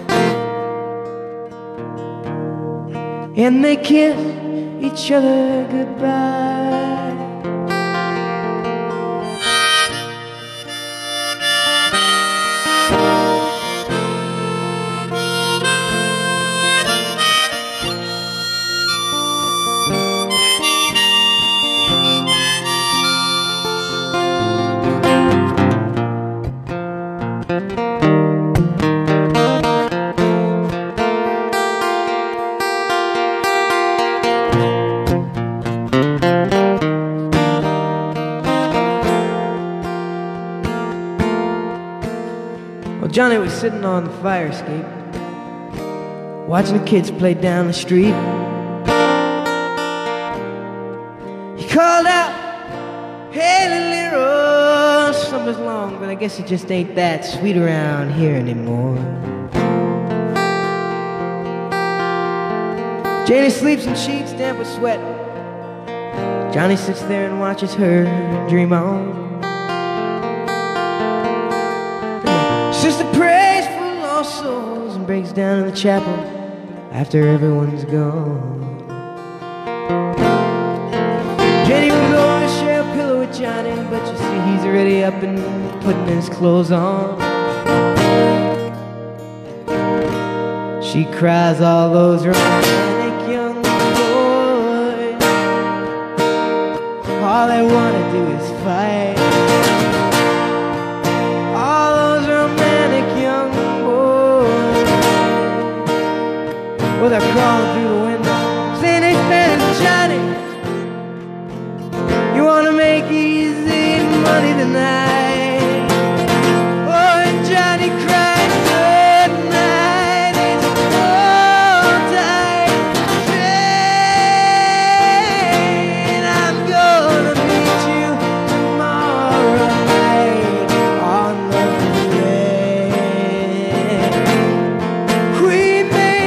and they kissed each other goodbye. Johnny was sitting on the fire escape, watching the kids play down the street. He called out, hey little Rose, summer's long, but I guess it just ain't that sweet around here anymore. Janie sleeps in sheets damp with sweat. Johnny sits there and watches her dream on. Sister prays for lost souls and breaks down in the chapel after everyone's gone. Jenny was over to share a pillow with Johnny, but you see he's already up and putting his clothes on. She cries all those romantic young boys, all they wanna do is fight. Well, they're crawling through the window, saying, hey, Spanish Johnny, you wanna make easy money tonight? Oh, and Johnny cries, good night, it's all tight. Jane, I'm gonna meet you tomorrow night on the way. We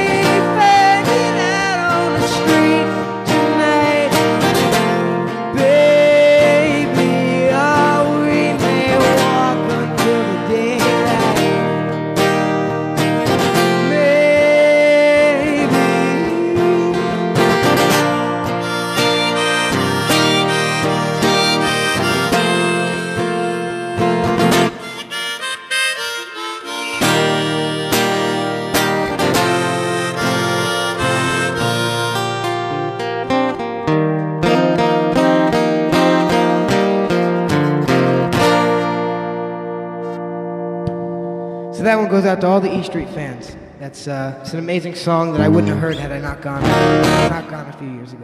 So that one goes out to all the E Street fans. That's uh, it's an amazing song that I wouldn't have heard had I not gone, not gone a few years ago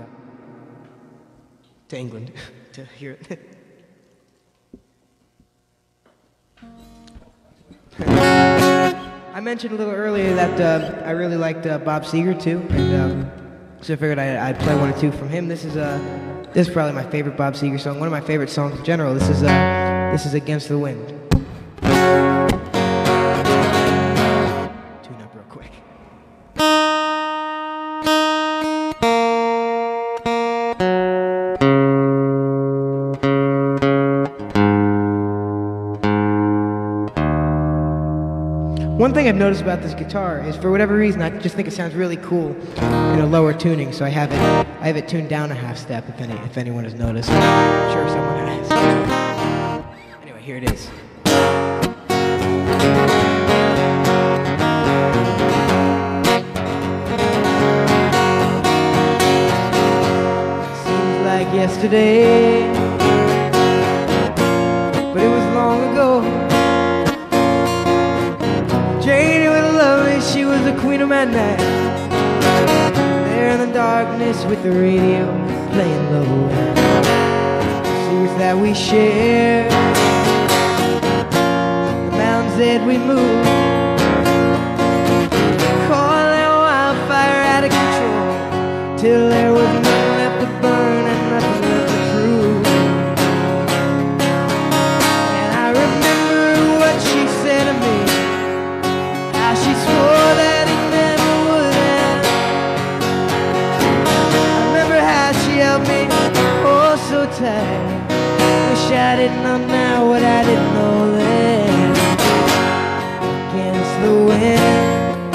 to England to hear it. I mentioned a little earlier that uh, I really liked uh, Bob Seger too, and um, so I figured I'd, I'd play one or two from him. This is uh, this is probably my favorite Bob Seger song. One of my favorite songs in general. This is uh, this is Against the Wind. One thing I've noticed about this guitar is, for whatever reason, I just think it sounds really cool in a lower tuning. So I have it, I have it tuned down a half step. If any, if anyone has noticed, I'm sure someone has. Anyway, here it is. Seems like yesterday, but it was long ago. Janie was lovely, she was the queen of my night. There in the darkness with the radio playing low. Secrets that we share, the mountains that we move, call that wildfire out of control, till there was nothing left to burn and nothing left to tight. Wish I didn't know now what I didn't know then. Against the wind,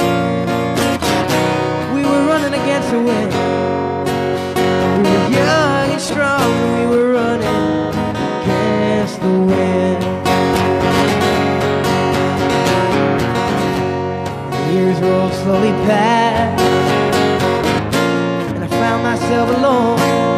we were running against the wind. We were young and strong, we were running against the wind. The years rolled slowly past, and I found myself alone,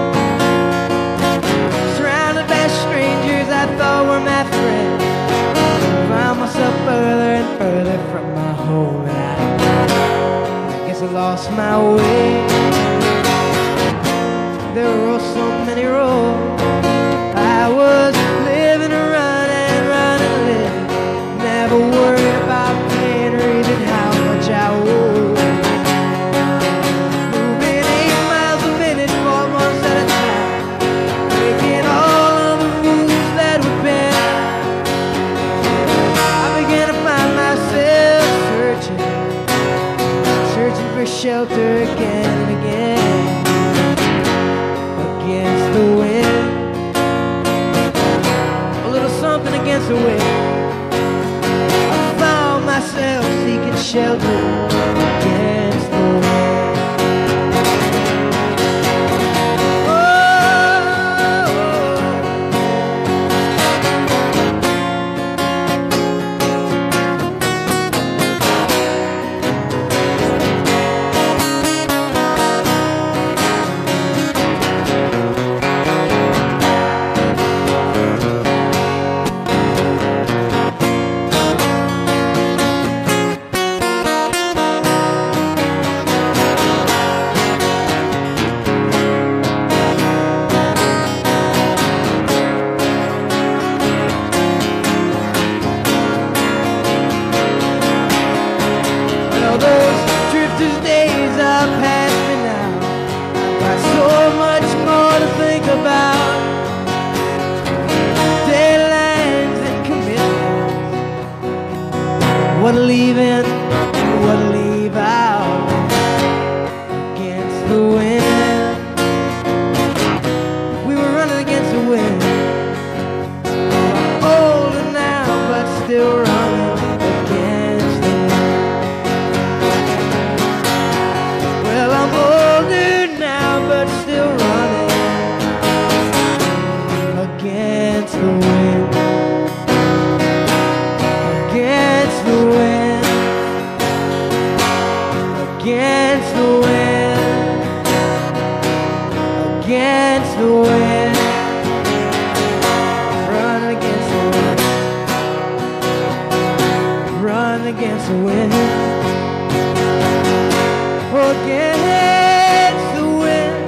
surrounded by strangers I thought were my friends. I found myself further and further from my home, and I, I guess I lost my way. There were so many roads I was living and running, running, living, never worried about paying or even how much I owed. Moving eight miles a minute, four months at a time, breaking all of the rules that were bent. I began to find myself searching, searching for shelter again and again. Against the wind, a little something against the wind. I found myself seeking shelter against the wind. What to leave in, what to leave out. Against the wind, we were running against the wind. Older now, but still running against the wind. Well, I'm older now, but still running against the wind. Against the wind, against the wind, against the wind, run against the wind, run against the wind, against the wind,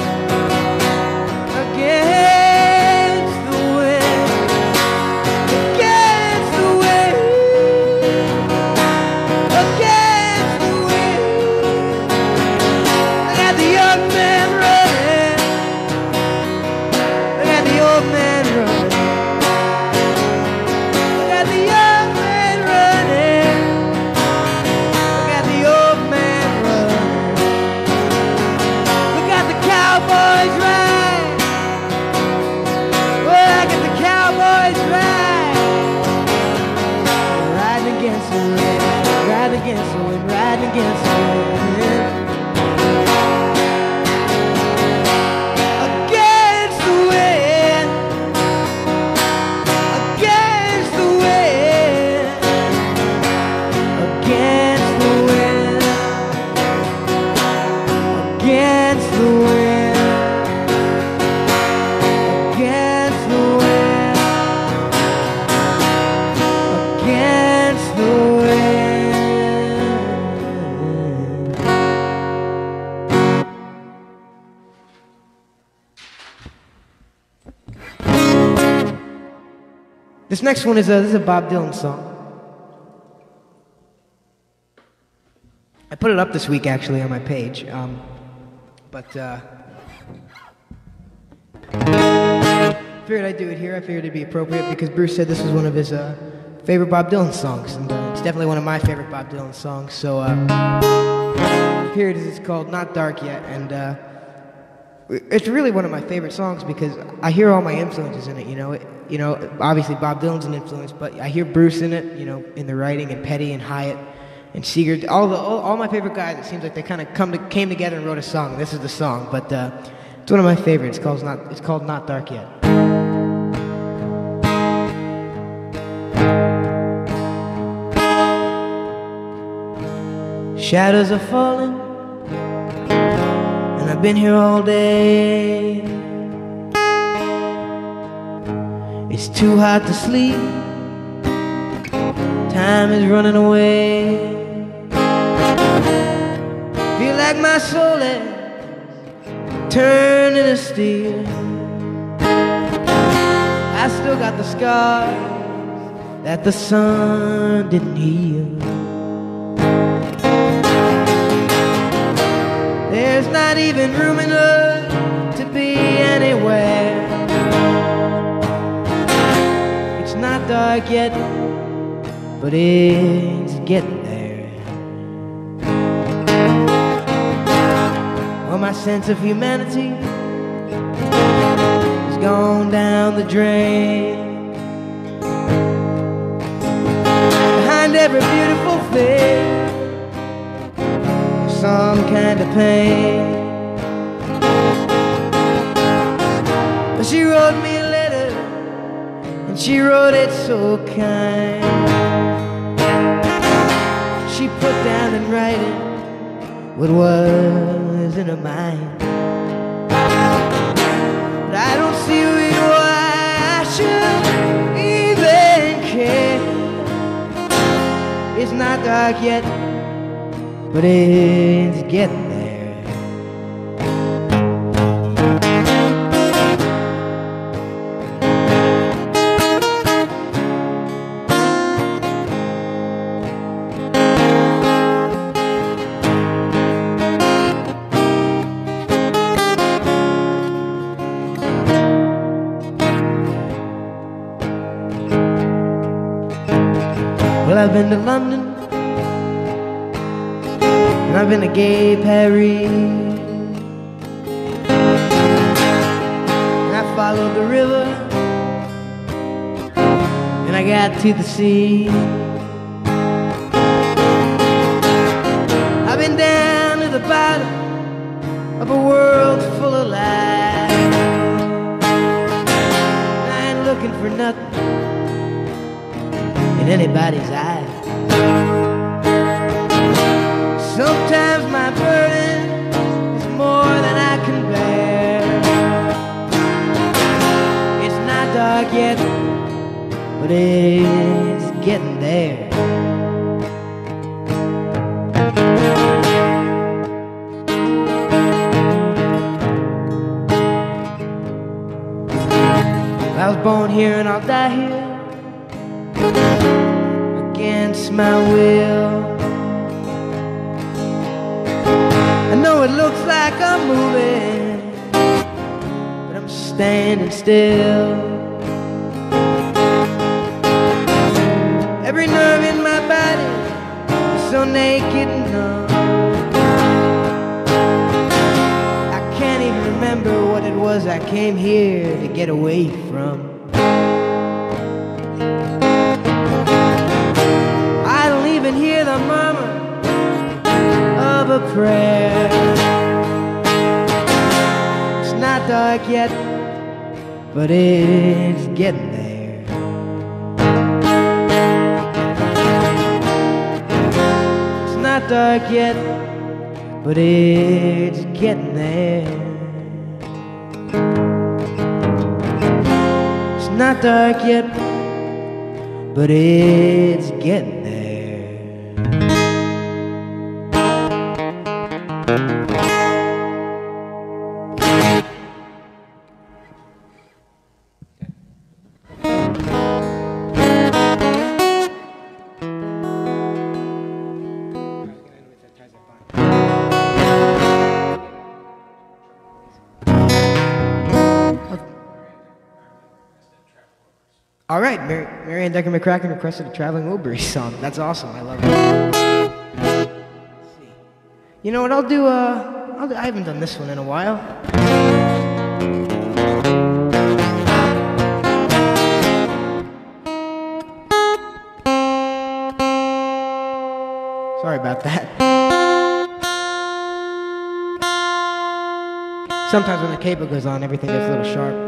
against the wind, against the wind. Against the wind, I got the young man running, I got the old man running, I got the young man running, I got the old man running. We got the cowboys right, well, I got the cowboys right, riding against the wind. Riding against the wind, riding against the wind. Against the wind, against the wind, against the wind, against the wind, against the wind, against the wind. This next one is a, this is a Bob Dylan song. I put it up this week actually on my page, um, but uh, figured I'd do it here. I figured it'd be appropriate because Bruce said this was one of his uh, favorite Bob Dylan songs, and uh, it's definitely one of my favorite Bob Dylan songs. So uh, here it is. It's called "Not Dark Yet," and uh, it's really one of my favorite songs because I hear all my influences in it. You know, it, you know, obviously Bob Dylan's an influence, but I hear Bruce in it. You know, in the writing, and Petty and Hyatt and Seeger, all the all, all my favorite guys. It seems like they kind of come to, came together and wrote a song. This is the song, but uh, it's one of my favorites. It's called not it's called Not Dark Yet. Shadows are falling, and I've been here all day. It's too hot to sleep, time is running away. Feel like my soul is turning to steel. I still got the scars that the sun didn't heal. There's not even room enough to be anywhere. It's not dark yet, but it's getting there. Well, my sense of humanity has gone down the drain. Behind every beautiful face, some kind of pain. But she wrote me a letter, and she wrote it so kind. She put down in writing what was in her mind. But I don't see why I should even care. It's not dark yet, but it's getting there. Well, I've been to London, I've been to gay Paris, and I followed the river, and I got to the sea. I've been down to the bottom of a world full of lies. I ain't looking for nothing in anybody's eyes. Sometimes my burden is more than I can bear. It's not dark yet, but it's getting there. I was born here and I'll die here against my will. I know it looks like I'm moving, but I'm standing still. Every nerve in my body is so naked and numb. I can't even remember what it was I came here to get away from. I don't even hear the murmur of a prayer. It's not dark yet, but it's getting there. It's not dark yet, but it's getting there. It's not dark yet, but it's getting there. All right, Mary, Mary Ann Decker McCracken requested a Traveling Wilburys song. That's awesome. I love it. You know what? I'll do. Uh, I'll do, I haven't done this one in a while. Sorry about that. Sometimes when the cable goes on, everything gets a little sharp.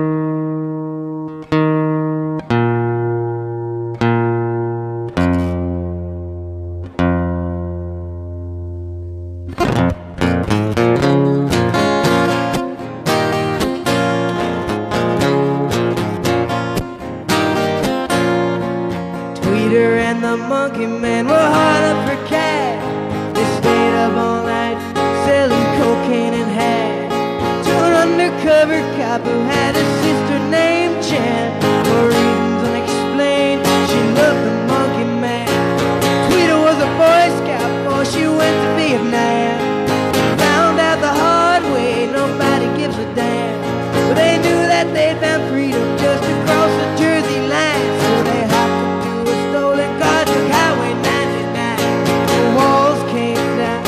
Tweeter and the monkey man were hard up for cash. They stayed up all night selling cocaine and hash to an undercover cop who had a sister named Jan. For reasons unexplained, she loved the monkey man. Tweeter was a Boy Scout before she went to Vietnam. Found out the hard way, nobody gives a damn. But they knew that they'd found freedom just across the Jersey line. So they hopped into a stolen car, took Highway ninety-nine. The walls came down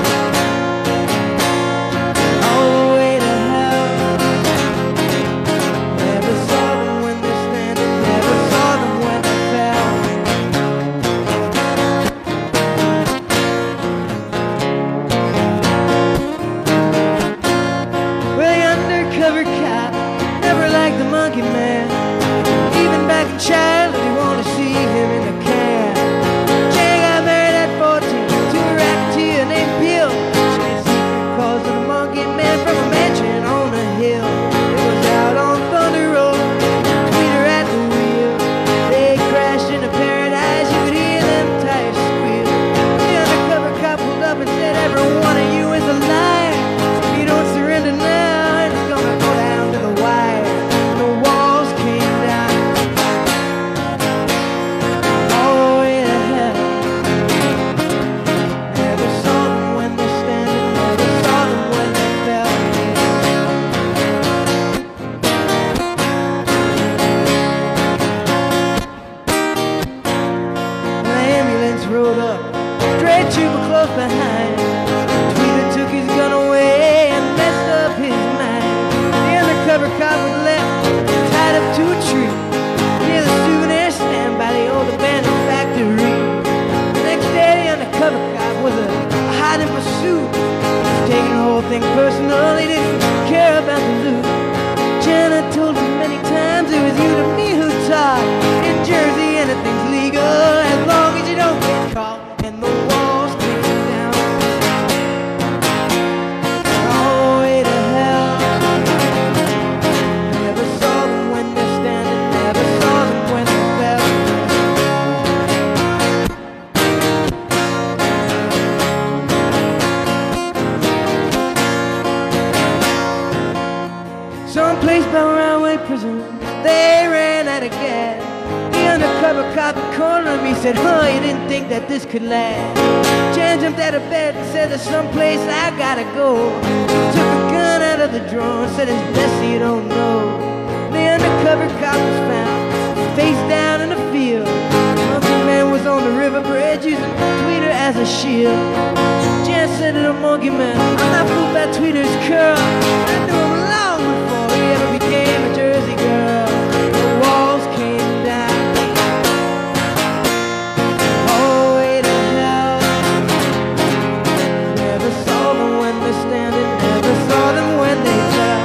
all the way to hell. Never saw them when they're standing, never saw them when they fell. Well, the undercover cop never liked the monkey man. Even back in childhood, he wanted to see him in the cab. Jay got married at fourteen to a racketeer named Bill. She made secret calls to the monkey man from a mansion on a hill. It was out on Thunder Road, Tweeter at the wheel. They crashed into paradise, you could hear them tires squeal. The undercover cop pulled up and said, every one of you is a liar. If you don't surrender now, it's gonna go down to the wire. And the walls came down all the way to hell. Never saw them when they're standing, never saw them when they fell. When the ambulance rolled up, straight trooper close behind. Tweeter took his gun away and messed up his mind. The undercover cop was left tied up to a tree near the souvenir stand by the old abandoned factory. The next day, the undercover cop was a hot in pursuit. He was taking the whole thing personal, he didn't care about the loot. Janet told him many times it was you to me who talk. In Jersey, anything's legal as long as you don't get caught. And the walls came down all the way to hell. Never saw them when they're standing, never saw them when they fell. Someplace by railway prison, they ran out of gas. The undercover cop cornered me, said, huh, you didn't think that this could last. Jan jumped out of bed and said, there's someplace I gotta go. Took a gun out of the drawer and said, it's best you don't know. The undercover cop was found face down in the field. The monkey man was on the river bridge using Tweeter as a shield. Jan said to the monkey man, I'm not fooled by Tweeter's curl. I knew him long before he ever became a Jersey girl. The walls came down all the way to hell. Never saw them when they're standing, never saw them when they fell.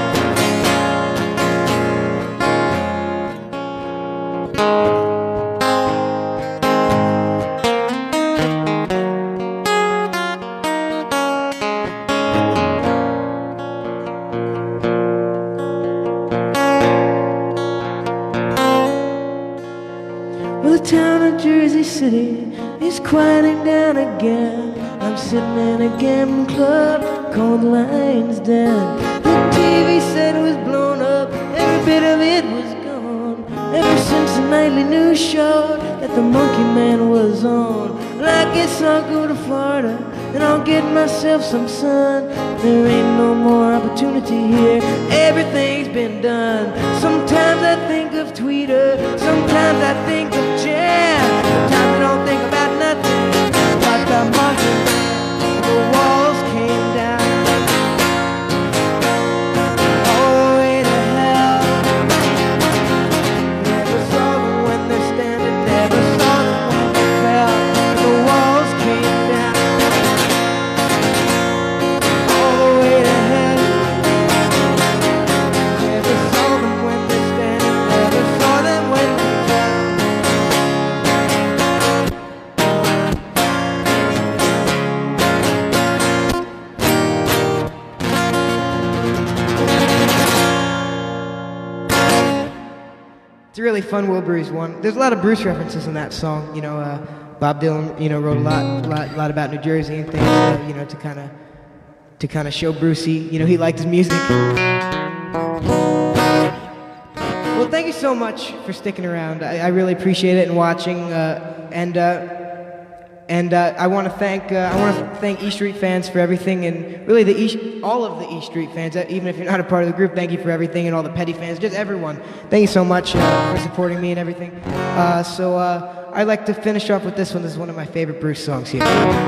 Well, the town of Jersey City is quieting down again. I'm sitting in a gambling club called Lions Den. The T V set was blown up, every bit of it was gone. Ever since the nightly news showed that the monkey man was on. Well, I guess I'll go to Florida and I'll get myself some sun. There ain't no more opportunity here, everything's been done. Sometimes I think of Tweeter, sometimes I think of Jan. Sometimes I don't think about nothing but the monkey man. The walls came down all the It's a really fun Will Bruce one. There's a lot of Bruce references in that song. You know, uh, Bob Dylan, you know, wrote a lot, lot, lot about New Jersey and things. Uh, you know, to kind of, to kind of show Brucey, you know, he liked his music. Well, thank you so much for sticking around. I, I really appreciate it and watching. Uh, and uh, and uh, I want to thank uh, I want to thank E Street fans for everything, and really the e all of the E Street fans. Even if you're not a part of the group, thank you for everything, and all the Petty fans, just everyone. Thank you so much uh, for supporting me and everything. Uh, so uh, I'd like to finish off with this one. This is one of my favorite Bruce songs here.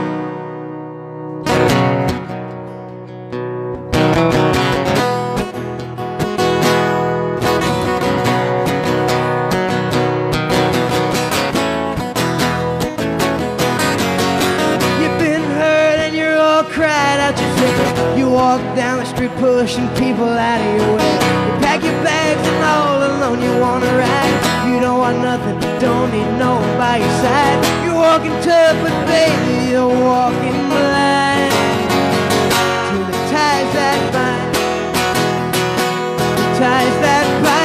You walk down the street pushing people out of your way. You pack your bags and all alone you wanna ride. You don't want nothing, don't need no one by your side. You're walking tough, but baby, you're walking blind to the ties that bind, the ties that bind.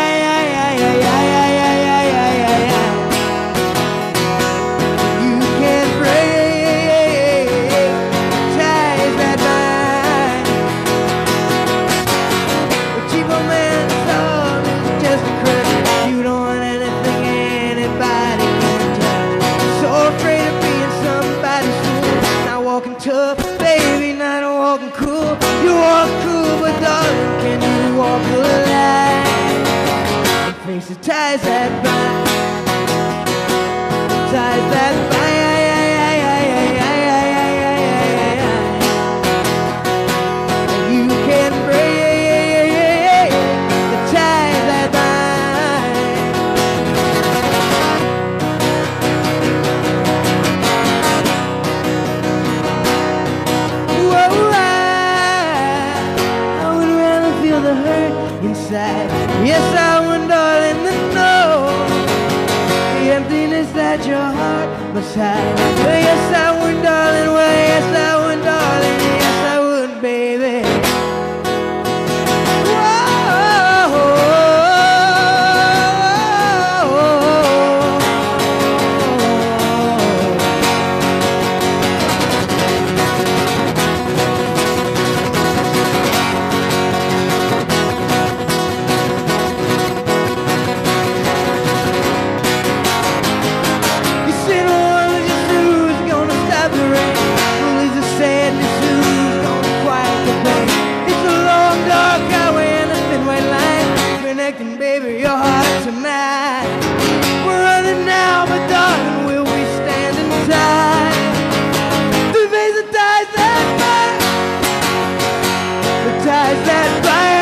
You can't break the ties that bind. The cheap old man's song is just a crutch. You don't want anything anybody can touch. So afraid of being somebody's fool. Not walking tough, baby, not walking cool. You walk cool, but darling, can you walk the line and face the ties that bind? Ties that bind. You can break the ties that bind. Whoa, I, I would rather feel the hurt inside. Yes, I would, darling, the know the emptiness that your heart must hide. Well, yes, I would, darling. Well, yes, I would, darling. Yes, I would, baby. Baby, your heart tonight. We're running now, but darling, will we stand in time to face the ties that bind? The ties that bind.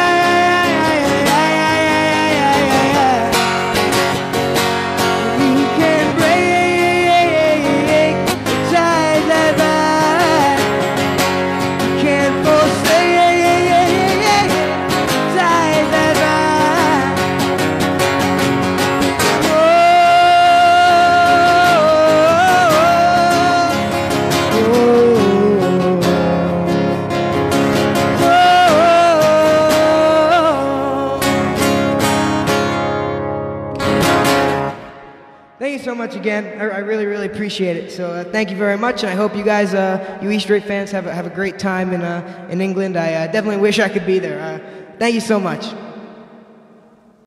You can't break the ties that bind. You can't forsake the ties that bind. Thank you so much again. I, I really, really appreciate it. So uh, thank you very much, and I hope you guys, uh, you E Street fans, have a, have a great time in uh, in England. I uh, definitely wish I could be there. Uh, thank you so much.